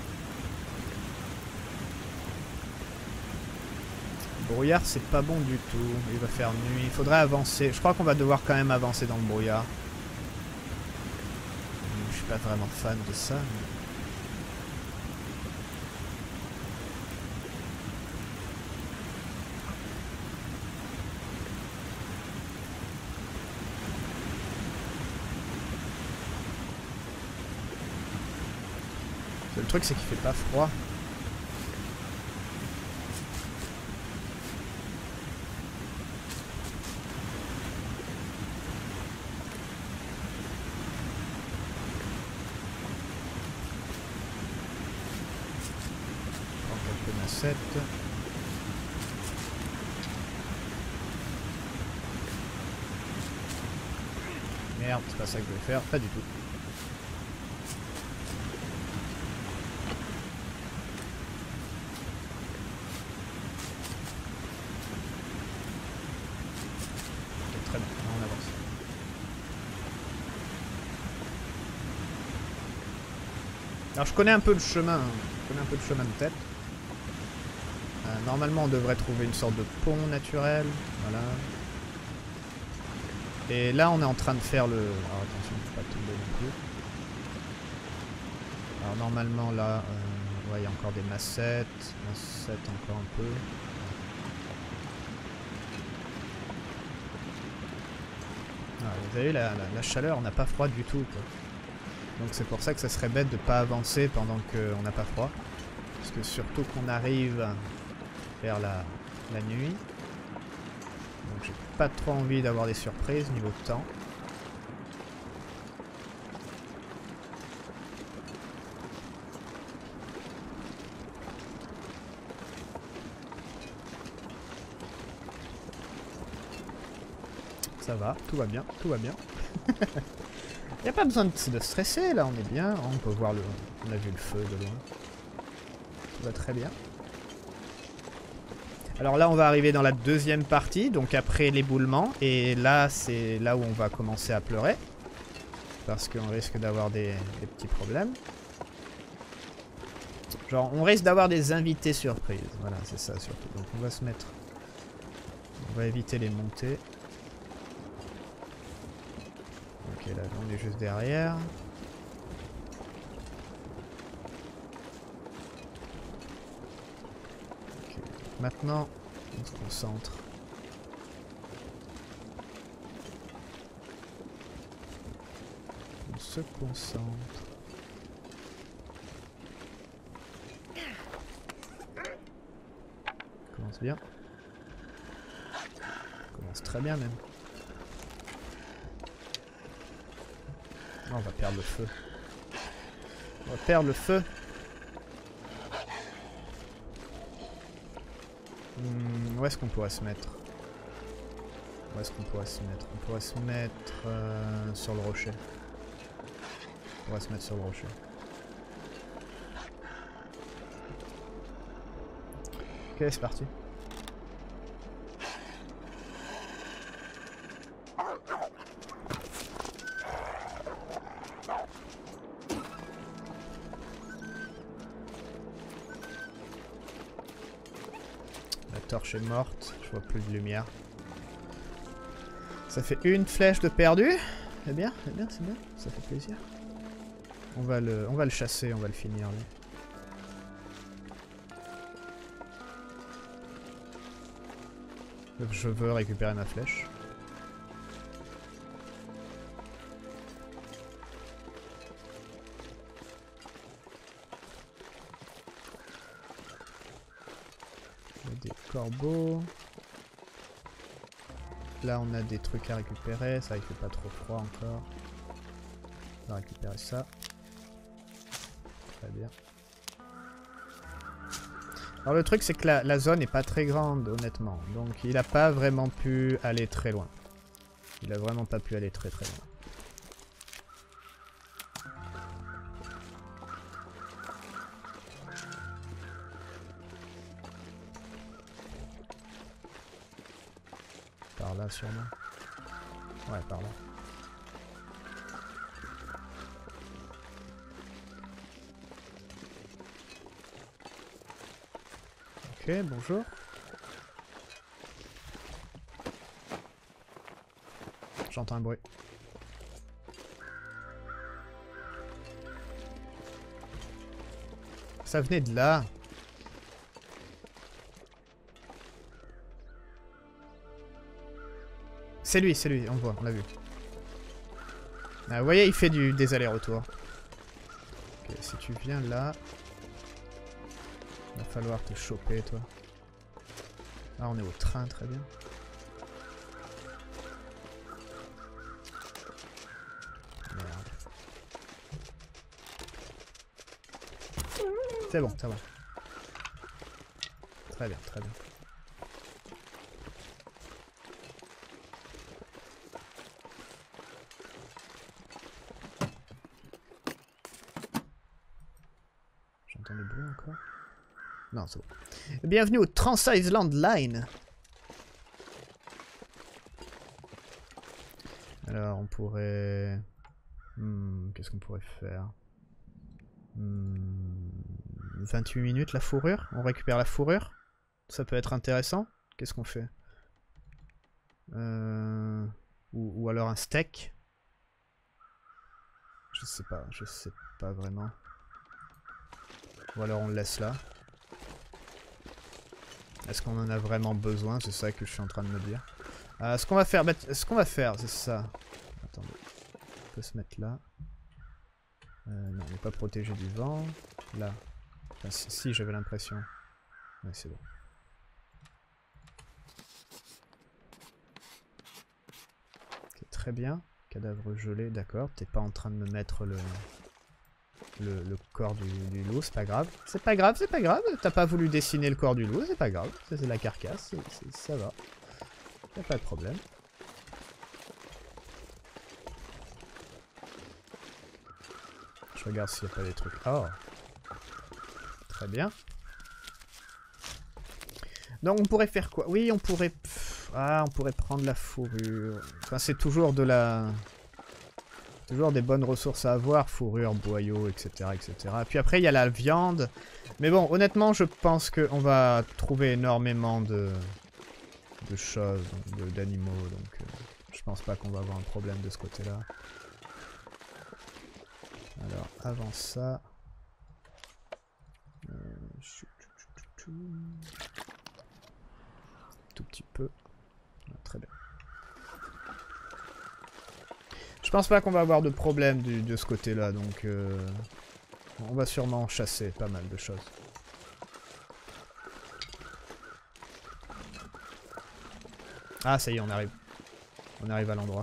Brouillard, c'est pas bon du tout. Il va faire nuit. Il faudrait avancer. Je crois qu'on va devoir quand même avancer dans le brouillard. Je suis pas vraiment fan de ça. Le truc, c'est qu'il fait pas froid. Quelques massettes. Merde, c'est pas ça que je vais faire, pas du tout. Ok, très bien, on avance. Alors je connais un peu le chemin, de tête. Normalement on devrait trouver une sorte de pont naturel, voilà. Et là on est en train de faire le... Alors attention, il ne faut pas tomber non plus. Alors normalement là, ouais, il y a encore des massettes encore un peu. Ah, vous avez vu la chaleur, on n'a pas froid du tout, quoi. Donc c'est pour ça que ça serait bête de ne pas avancer pendant qu'on n'a pas froid. Parce que surtout qu'on arrive vers la nuit. Donc j'ai pas trop envie d'avoir des surprises niveau temps. Ça va, tout va bien, tout va bien. Il n'y a pas besoin de stresser, là, on est bien. On peut voir le... On a vu le feu de loin. Tout va très bien. Alors là, on va arriver dans la deuxième partie, donc après l'éboulement. Et là, c'est là où on va commencer à pleurer. Parce qu'on risque d'avoir des petits problèmes. Genre, on risque d'avoir des invités surprises. Voilà, c'est ça surtout. Donc on va se mettre... On va éviter les montées. Ok, là, on est juste derrière. Ok, maintenant, on se concentre. se concentre. On commence bien. On commence très bien même. Oh, on va perdre le feu. On va perdre le feu. Où est-ce qu'on pourrait se mettre? Où est-ce qu'on pourrait se mettre? On pourrait se mettre sur le rocher. On pourrait se mettre sur le rocher. Ok, c'est parti. La torche est morte, je vois plus de lumière. Ça fait une flèche de perdu. C'est bien, c'est bien, c'est bien. Ça fait plaisir. On va le chasser, on va le finir lui. Je veux récupérer ma flèche. Il y a des corbeaux. Là on a des trucs à récupérer, ça il fait pas trop froid encore. On va récupérer ça. Très bien. Alors le truc c'est que la zone n'est pas très grande honnêtement. Donc il a pas vraiment pu aller très loin. Il a vraiment pas pu aller très loin. Par là sûrement. Ouais, par là. Ok, bonjour. J'entends un bruit. Ça venait de là. C'est lui, on le voit, on l'a vu. Ah, vous voyez, il fait des allers-retours. Ok, si tu viens là... Va falloir te choper, toi. Ah, on est au train, très bien. Merde. C'est bon, ça va. Très bien, très bien. J'entends le bruit encore. Non, c'est bon. Bienvenue au Trans Island Line. Alors, on pourrait... qu'est-ce qu'on pourrait faire 28 minutes, la fourrure. On récupère la fourrure. Ça peut être intéressant. Qu'est-ce qu'on fait ou alors un steak. Je sais pas vraiment. Ou alors on le laisse là. Est-ce qu'on en a vraiment besoin? C'est ça que je suis en train de me dire. Ce qu'on va faire, c'est ça. Attendez. On peut se mettre là. Non, on n'est pas protégé du vent. Là. Enfin, si j'avais l'impression. Ouais, c'est bon. Okay, très bien. Cadavre gelé, d'accord. T'es pas en train de me mettre le corps du loup, c'est pas grave. C'est pas grave, c'est pas grave. T'as pas voulu dessiner le corps du loup, c'est pas grave. Ça c'est la carcasse, ça va. Y'a pas de problème. Je regarde s'il n'y a pas des trucs. Oh. Très bien. Donc on pourrait faire quoi? Oui, on pourrait... on pourrait prendre la fourrure. Enfin, c'est toujours de la... Toujours des bonnes ressources à avoir, fourrure, boyaux, etc., etc. Puis après, il y a la viande. Mais bon, honnêtement, je pense qu'on va trouver énormément de choses, d'animaux. Donc, je pense pas qu'on va avoir un problème de ce côté-là. Alors, avant ça... tout petit peu. Ah, très bien. Je pense pas qu'on va avoir de problème de ce côté-là, donc on va sûrement chasser pas mal de choses. Ah, ça y est, on arrive. On arrive à l'endroit.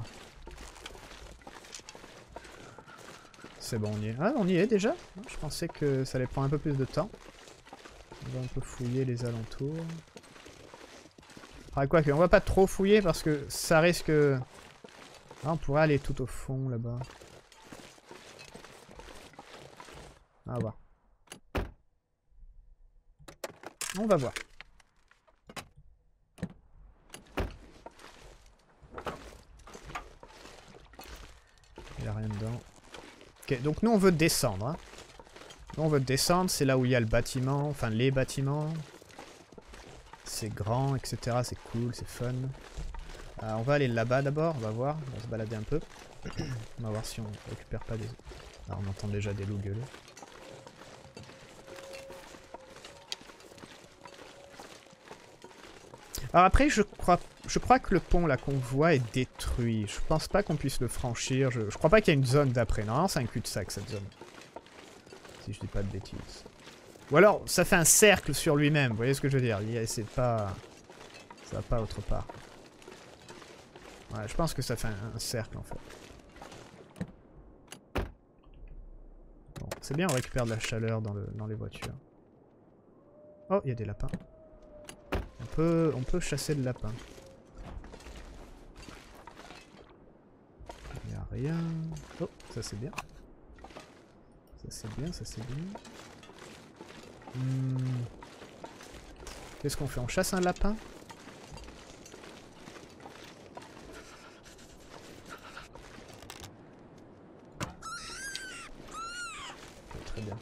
C'est bon, on y est. Ah, on y est déjà? Je pensais que ça allait prendre un peu plus de temps. On va un peu fouiller les alentours. Ah, quoi que, on va pas trop fouiller parce que ça risque... Ah, on pourrait aller tout au fond, là-bas. On va voir. On va voir. Il n'y a rien dedans. Ok, donc nous on veut descendre. Hein. Nous on veut descendre, c'est là où il y a le bâtiment, enfin les bâtiments. C'est grand, etc. C'est cool, c'est fun. On va aller là-bas d'abord, on va voir, on va se balader un peu. On va voir si on récupère pas des... Ah, on entend déjà des loups gueuler. Alors après, je crois que le pont là qu'on voit est détruit. Je pense pas qu'on puisse le franchir. Je crois pas qu'il y a une zone d'après. Non, c'est un cul-de-sac cette zone. Si je dis pas de bêtises. Ou alors, ça fait un cercle sur lui-même. Vous voyez ce que je veux dire? C'est pas... Ça va pas autre part. Ouais, je pense que ça fait un cercle en fait. Bon, c'est bien, on récupère de la chaleur dans les voitures. Oh, il y a des lapins. On peut chasser le lapin. Il n'y a rien. Oh, ça c'est bien. Ça c'est bien, ça c'est bien. Qu'est-ce qu'on fait? On chasse un lapin? Très bien.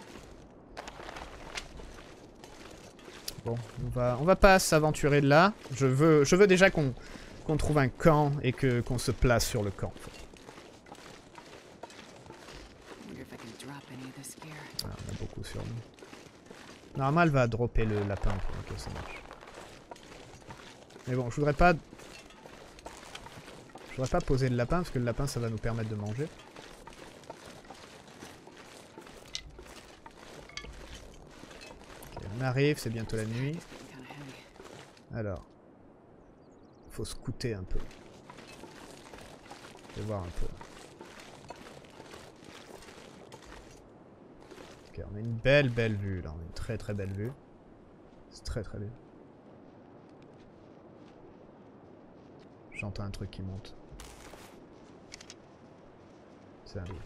Bon, on va pas s'aventurer de là. Je veux déjà qu'on trouve un camp et qu'on se place sur le camp. Ah, on a beaucoup sur nous. Normalement, elle va dropper le lapin. Ok, ça marche. Mais bon, je voudrais pas poser le lapin parce que le lapin, ça va nous permettre de manger. On arrive, c'est bientôt la nuit. Alors, faut scouter un peu. Je vais voir un peu. Ok, on a une belle vue là, on a une très belle vue. C'est très bien. J'entends un truc qui monte. C'est un loup.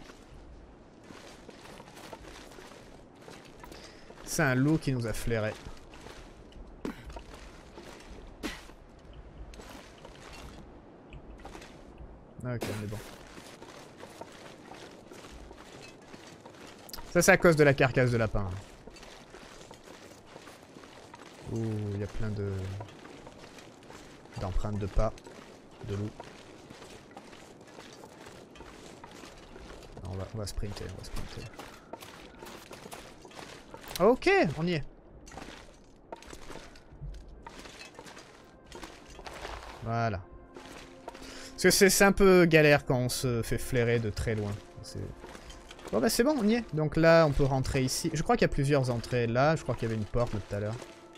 C'est un loup qui nous a flairé. Ok, on est bon. Ça, c'est à cause de la carcasse de lapin. Ouh, il y a plein d'empreintes de pas de loup. On va sprinter, Ok, on y est. Voilà. Parce que c'est un peu galère quand on se fait flairer de très loin. Bon bah c'est bon, on y est. Donc là, on peut rentrer ici. Je crois qu'il y a plusieurs entrées. Là, je crois qu'il y avait une porte tout à l'heure.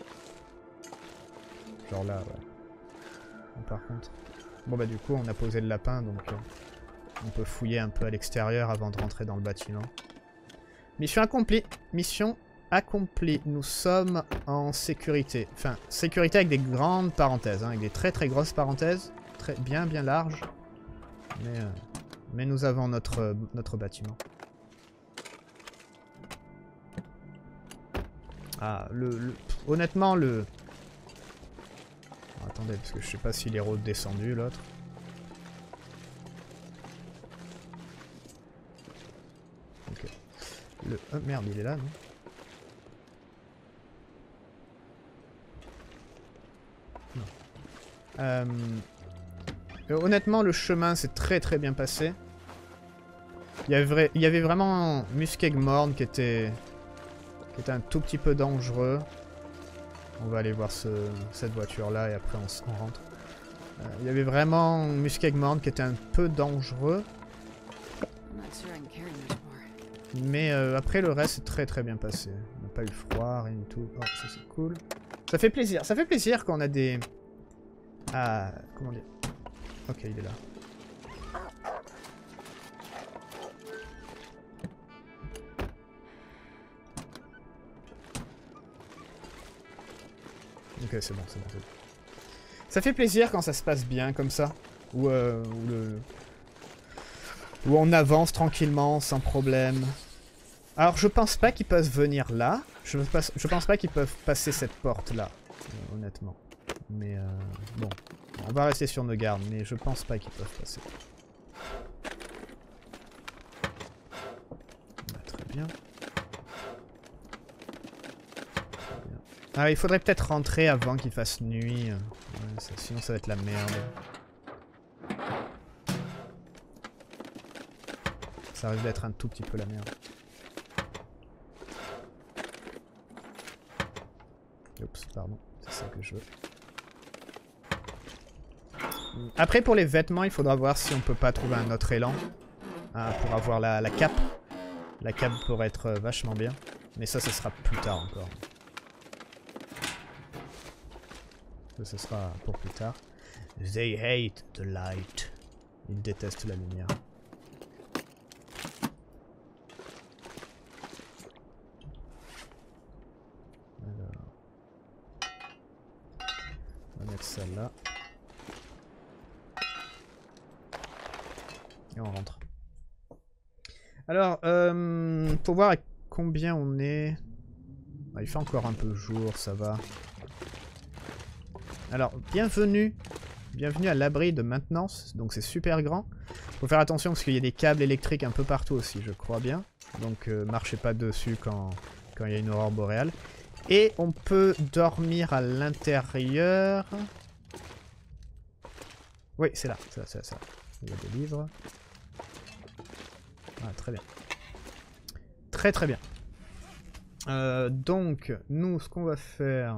Genre là, ouais. Donc, par contre... Bon bah du coup, on a posé le lapin, donc... on peut fouiller un peu à l'extérieur avant de rentrer dans le bâtiment. Mission accomplie. Mission accomplie. Nous sommes en sécurité. Enfin, sécurité avec des grandes parenthèses, hein, avec des très grosses parenthèses. Bien larges. Mais nous avons notre bâtiment. Ah, honnêtement, le... Oh, attendez, parce que je sais pas s'il est redescendu, l'autre. Ok. Oh, merde, il est là, non? Non. Honnêtement, le chemin s'est très bien passé. Il y avait vraiment Muskeg Morn qui était un tout petit peu dangereux. On va aller voir cette voiture-là et après on rentre. Il y avait vraiment Muskeg Morn qui était un peu dangereux. Mais après le reste c'est très bien passé. On n'a pas eu froid, rien du tout. Oh, ça c'est cool. Ça fait plaisir quand on a des... Ah, comment dire? Ok, il est là. Ok, c'est bon. Ça fait plaisir quand ça se passe bien comme ça. Où on avance tranquillement, sans problème. Alors je pense pas qu'ils peuvent venir là. Je pense pas qu'ils peuvent passer cette porte là, honnêtement. Mais bon, on va rester sur nos gardes, mais je pense pas qu'ils peuvent passer. Très bien. Ah, il faudrait peut-être rentrer avant qu'il fasse nuit. Ouais, sinon ça va être la merde. Ça risque d'être un tout petit peu la merde. Oups, pardon, c'est ça que je veux. Après pour les vêtements, il faudra voir si on peut pas trouver un autre élan pour avoir la cape. La cape pourrait être vachement bien. Mais ça sera plus tard encore. Ça sera pour plus tard. They hate the light. Ils détestent la lumière. Alors. On va mettre ça là. Et on rentre. Alors, pour voir à combien on est... Ah, il fait encore un peu jour, ça va. Alors, bienvenue à l'abri de maintenance, donc c'est super grand. Faut faire attention parce qu'il y a des câbles électriques un peu partout aussi, je crois bien. Donc marchez pas dessus quand il y a une aurore boréale. Et on peut dormir à l'intérieur. Oui, c'est là, c'est ça. Il y a des livres. Ah, très bien. Très bien. Donc, nous, ce qu'on va faire...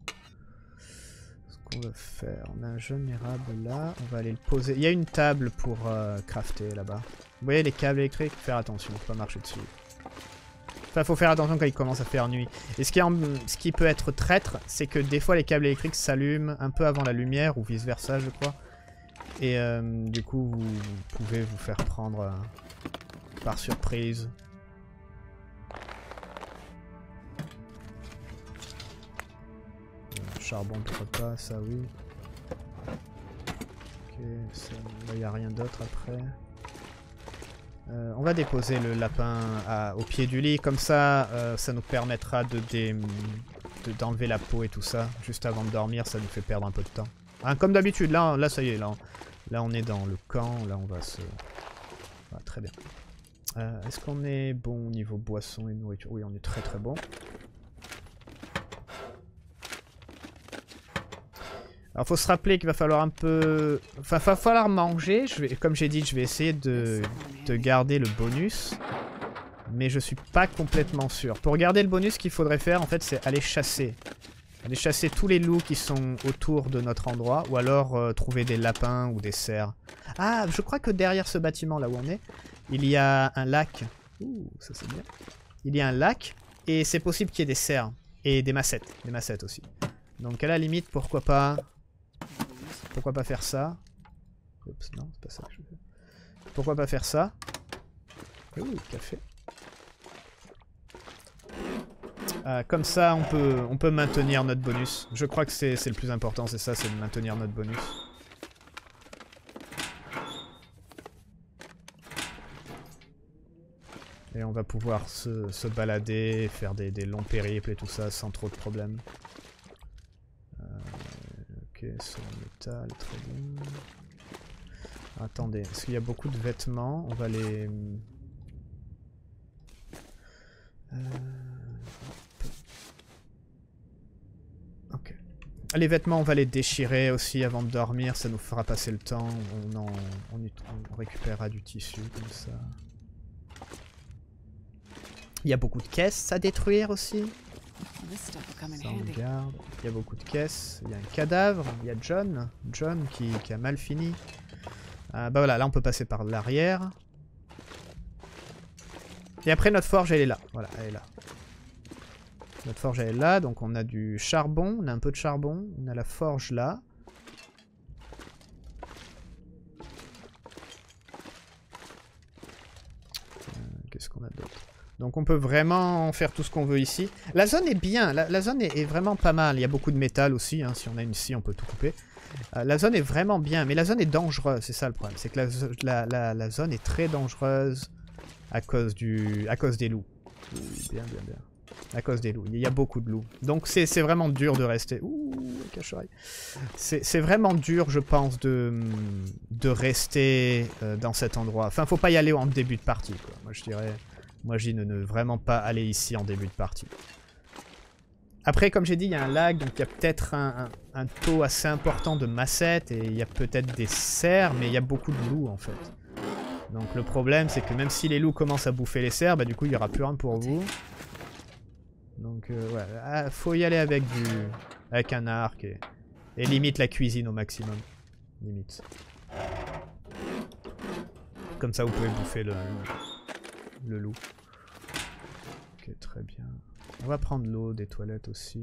On a un jeune érable là, on va aller le poser. Il y a une table pour crafter là-bas. Vous voyez les câbles électriques? Faire attention, faut pas marcher dessus. Enfin, faut faire attention quand il commence à faire nuit. Et ce qui peut être traître, c'est que des fois les câbles électriques s'allument un peu avant la lumière, ou vice versa je crois. Et du coup vous pouvez vous faire prendre par surprise. Charbon pourquoi pas, ça oui. Ok, il n'y a rien d'autre après. On va déposer le lapin au pied du lit, comme ça ça nous permettra d'enlever la peau et tout ça. Juste avant de dormir, ça nous fait perdre un peu de temps. Hein, comme d'habitude, là ça y est, là on est dans le camp, là on va se... Ah, très bien. Est-ce qu'on est bon au niveau boisson et nourriture? Oui, on est très bon. Alors faut se rappeler qu'il va falloir un peu... Enfin, il va falloir manger. Comme j'ai dit, je vais essayer de garder le bonus. Mais je suis pas complètement sûr. Pour garder le bonus, ce qu'il faudrait faire, en fait, c'est aller chasser. Aller chasser tous les loups qui sont autour de notre endroit. Ou alors trouver des lapins ou des cerfs. Ah, je crois que derrière ce bâtiment, là où on est, il y a un lac. Ouh, ça c'est bien. Il y a un lac. Et c'est possible qu'il y ait des cerfs. Et des massettes. Des massettes aussi. Donc à la limite, pourquoi pas... Pourquoi pas faire ça? Oups, non, c'est pas ça que je veux. Pourquoi pas faire ça? Ouh, café. Comme ça, on peut maintenir notre bonus. Je crois que c'est le plus important, c'est ça, c'est de maintenir notre bonus. Et on va pouvoir se balader, faire des longs périples et tout ça sans trop de problèmes. Ok, c'est le métal, très bien. Attendez, parce qu'il y a beaucoup de vêtements, on va les... Ok. Les vêtements, on va les déchirer aussi avant de dormir, ça nous fera passer le temps, on récupérera du tissu comme ça. Il y a beaucoup de caisses à détruire aussi. Ça on garde. Il y a beaucoup de caisses. Il y a un cadavre. Il y a John. John qui a mal fini. Bah voilà, là on peut passer par l'arrière. Et après notre forge elle est là. Voilà, elle est là. Notre forge elle est là, donc on a du charbon, on a un peu de charbon, on a la forge là. Qu'est-ce qu'on a d'autre? Donc on peut vraiment faire tout ce qu'on veut ici. La zone est bien, la zone est vraiment pas mal. Il y a beaucoup de métal aussi, hein. Si on a une scie on peut tout couper. La zone est vraiment bien, mais la zone est dangereuse, c'est ça le problème. C'est que la zone est très dangereuse à cause des loups. Bien. À cause des loups, il y a beaucoup de loups. Donc c'est vraiment dur de rester... Ouh, cache-oreille. C'est vraiment dur, je pense, de rester dans cet endroit. Enfin, faut pas y aller en début de partie, quoi. Moi, je dirais... Moi, je dis ne vraiment pas aller ici en début de partie. Après, comme j'ai dit, il y a un lag, donc il y a peut-être un taux assez important de massettes, et il y a peut-être des cerfs, mais il y a beaucoup de loups, en fait. Donc le problème, c'est que même si les loups commencent à bouffer les cerfs, bah du coup, il n'y aura plus rien pour vous. Donc, ouais, faut y aller avec un arc, et limite la cuisine au maximum. Limite. Comme ça, vous pouvez bouffer le loup. Ok, très bien. On va prendre l'eau des toilettes aussi.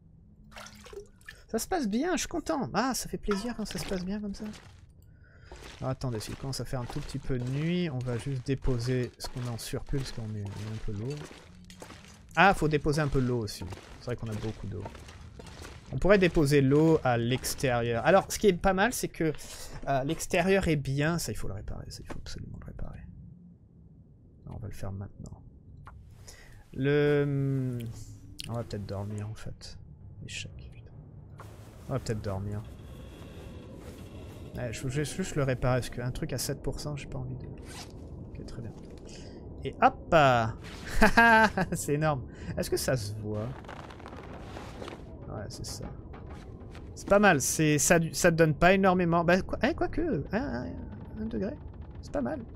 Ça se passe bien, je suis content. Ah, ça fait plaisir quand ça se passe bien comme ça. Alors, attendez, s'il commence à faire un tout petit peu de nuit, on va juste déposer ce qu'on a en surplus, parce qu'on est un peu lourd. Ah, faut déposer un peu l'eau aussi. C'est vrai qu'on a beaucoup d'eau. On pourrait déposer l'eau à l'extérieur. Alors, ce qui est pas mal, c'est que l'extérieur est bien. Ça, il faut le réparer. Ça, il faut absolument le réparer. Non, on va le faire maintenant. On va peut-être dormir, en fait. Échec, putain. On va peut-être dormir. Ouais, je vais juste le réparer, parce qu'un truc à 7%, j'ai pas envie de... Ok, très bien. Et hop! C'est énorme. Est-ce que ça se voit? Ouais, c'est ça. C'est pas mal. Ça te donne pas énormément. Bah, quoique. 1 degré. C'est pas mal.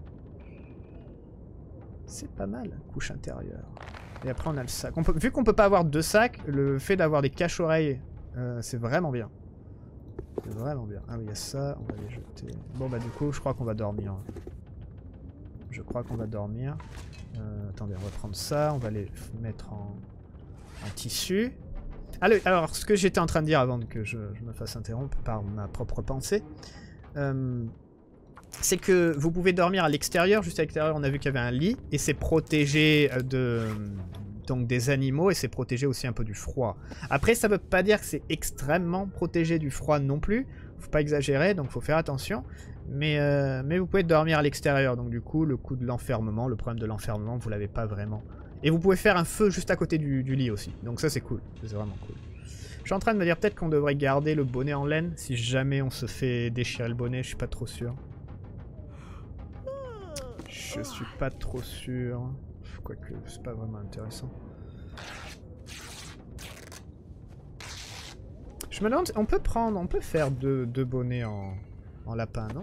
C'est pas mal. Couche intérieure. Et après, on a le sac. Vu qu'on peut pas avoir 2 sacs, le fait d'avoir des caches-oreilles, c'est vraiment bien. C'est vraiment bien. Ah oui, il y a ça. On va les jeter. Bon, bah, du coup, je crois qu'on va dormir. Je crois qu'on va dormir. Attendez, on va prendre ça. On va les mettre en tissu. Allez, alors, ce que j'étais en train de dire avant que je me fasse interrompre par ma propre pensée, c'est que vous pouvez dormir à l'extérieur. Juste à l'extérieur, on a vu qu'il y avait un lit. Et c'est protégé donc des animaux. Et c'est protégé aussi un peu du froid. Après, ça veut pas dire que c'est extrêmement protégé du froid non plus. Faut pas exagérer, donc faut faire attention. Mais vous pouvez dormir à l'extérieur. Donc du coup, le coup de l'enfermement, le problème de l'enfermement, vous l'avez pas vraiment. Et vous pouvez faire un feu juste à côté du lit aussi. Donc ça, c'est cool. C'est vraiment cool. Je suis en train de me dire peut-être qu'on devrait garder le bonnet en laine. Si jamais on se fait déchirer le bonnet, je suis pas trop sûr. Je suis pas trop sûr. Quoique, c'est pas vraiment intéressant. Je me demande, on peut faire deux bonnets en lapin, non?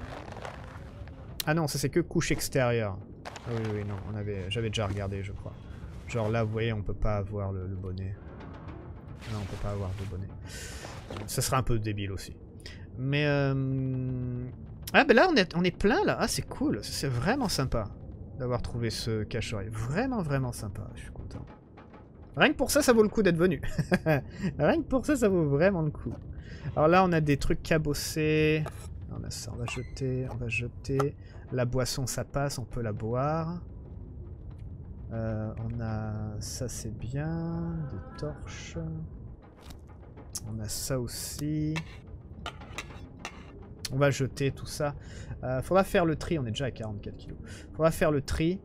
Ah non, ça c'est que couche extérieure. Ah oui, non, j'avais déjà regardé, je crois. Genre là, vous voyez, on peut pas avoir le bonnet. Non, on peut pas avoir de bonnet. Ça serait un peu débile aussi. Mais ah ben là, on est plein là. Ah, c'est cool. C'est vraiment sympa d'avoir trouvé ce cache-oreille. Vraiment, vraiment sympa. Je suis content. Rien que pour ça, ça vaut le coup d'être venu. Rien que pour ça, ça vaut vraiment le coup. Alors là, on a des trucs cabossés. On a ça, on va jeter, on va jeter. La boisson, ça passe, on peut la boire. On a ça, c'est bien. Des torches. On a ça aussi. On va jeter tout ça. Faudra faire le tri, on est déjà à 44 kg. Faudra faire le tri.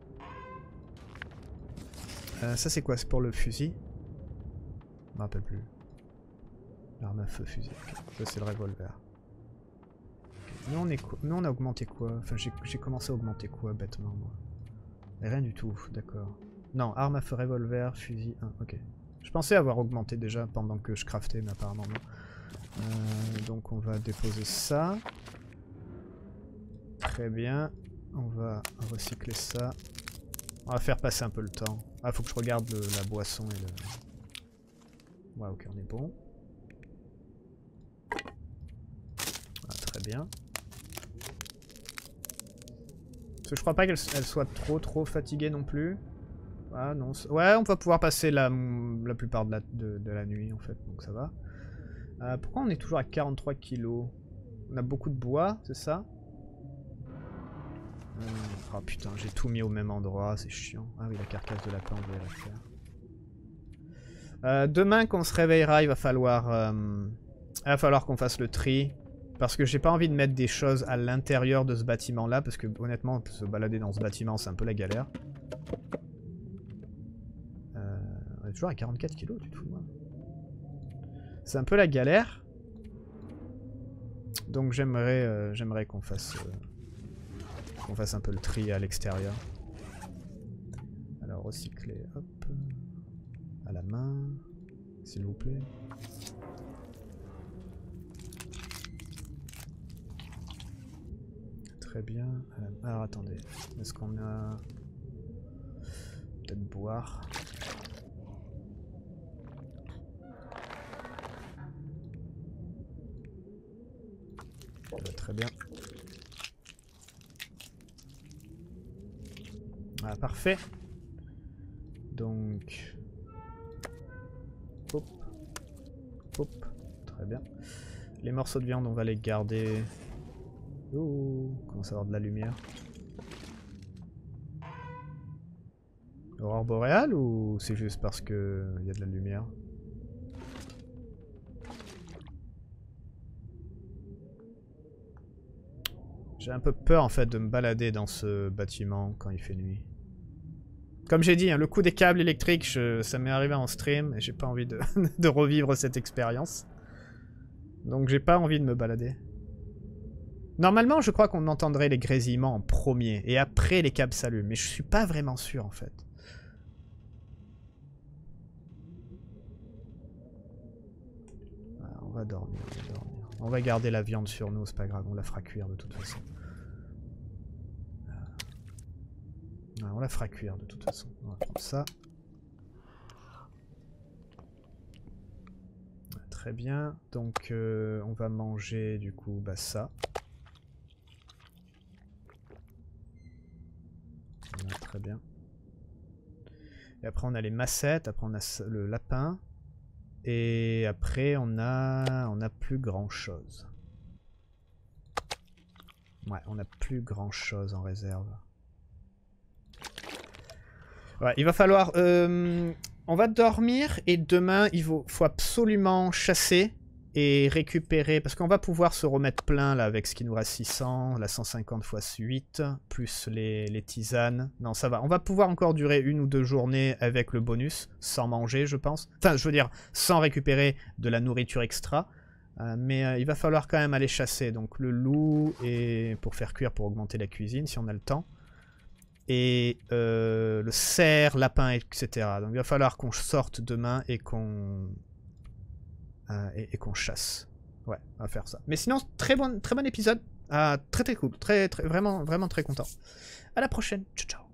Ça c'est quoi? C'est pour le fusil? Je me rappelle plus. L'arme à feu fusil. Okay. Ça c'est le revolver. Okay. Nous on a augmenté quoi? Enfin j'ai commencé à augmenter quoi bêtement moi? Rien du tout, d'accord. Non, arme à feu, revolver, fusil 1, ok. Je pensais avoir augmenté déjà pendant que je craftais, mais apparemment non. Donc on va déposer ça. Très bien. On va recycler ça. On va faire passer un peu le temps. Ah, faut que je regarde la boisson et le... Ouais, ok, on est bon. Ah, très bien. Parce que je crois pas qu'elle soit trop fatiguée non plus. Ah non, ouais, on va pouvoir passer la plupart de la nuit en fait, donc ça va. Pourquoi on est toujours à 43 kilos? On a beaucoup de bois, c'est ça? Oh putain, j'ai tout mis au même endroit, c'est chiant. Ah oui, la carcasse de lapin, on devait la faire. Demain qu'on se réveillera, il va falloir qu'on fasse le tri. Parce que j'ai pas envie de mettre des choses à l'intérieur de ce bâtiment là, parce que honnêtement, se balader dans ce bâtiment, c'est un peu la galère. On est toujours à 44 kilos, tu te fous de moi. C'est un peu la galère. Donc j'aimerais qu'on fasse un peu le tri à l'extérieur. Alors recycler, hop. À la main, s'il vous plaît. Très bien. Alors attendez, est-ce qu'on a... Peut-être boire. Très bien. Ah, parfait. Donc... Hop. Hop. Très bien. Les morceaux de viande, on va les garder... Oh, on commence à avoir de la lumière. Aurore boréale ou c'est juste parce que y a de la lumière? J'ai un peu peur en fait de me balader dans ce bâtiment quand il fait nuit. Comme j'ai dit, hein, le coup des câbles électriques, ça m'est arrivé en stream et j'ai pas envie de, de revivre cette expérience. Donc j'ai pas envie de me balader. Normalement, je crois qu'on entendrait les grésillements en premier, et après les câbles s'allument, mais je suis pas vraiment sûr en fait. Voilà, on va dormir, on va dormir. On va garder la viande sur nous, c'est pas grave, on la fera cuire de toute façon. Ouais, on la fera cuire de toute façon. On va prendre ça. Très bien, donc on va manger du coup ça. Très bien. Et après on a les massettes, après on a le lapin. Et après on a plus grand chose. Ouais, on a plus grand chose en réserve. Ouais, il va falloir... on va dormir et demain il faut absolument chasser et récupérer, parce qu'on va pouvoir se remettre plein là avec ce qui nous reste 600, la 150 x 8, plus les tisanes. Non, ça va. On va pouvoir encore durer 1 ou 2 journées avec le bonus, sans manger, je pense. Enfin, je veux dire, sans récupérer de la nourriture extra. Mais il va falloir quand même aller chasser. Donc le loup, et pour faire cuire, pour augmenter la cuisine, si on a le temps. Et le cerf, lapin, etc. Donc il va falloir qu'on sorte demain et qu'on... qu'on chasse. Ouais, on va faire ça. Mais sinon, très bon épisode. Très cool. Vraiment très content. À la prochaine. Ciao, ciao.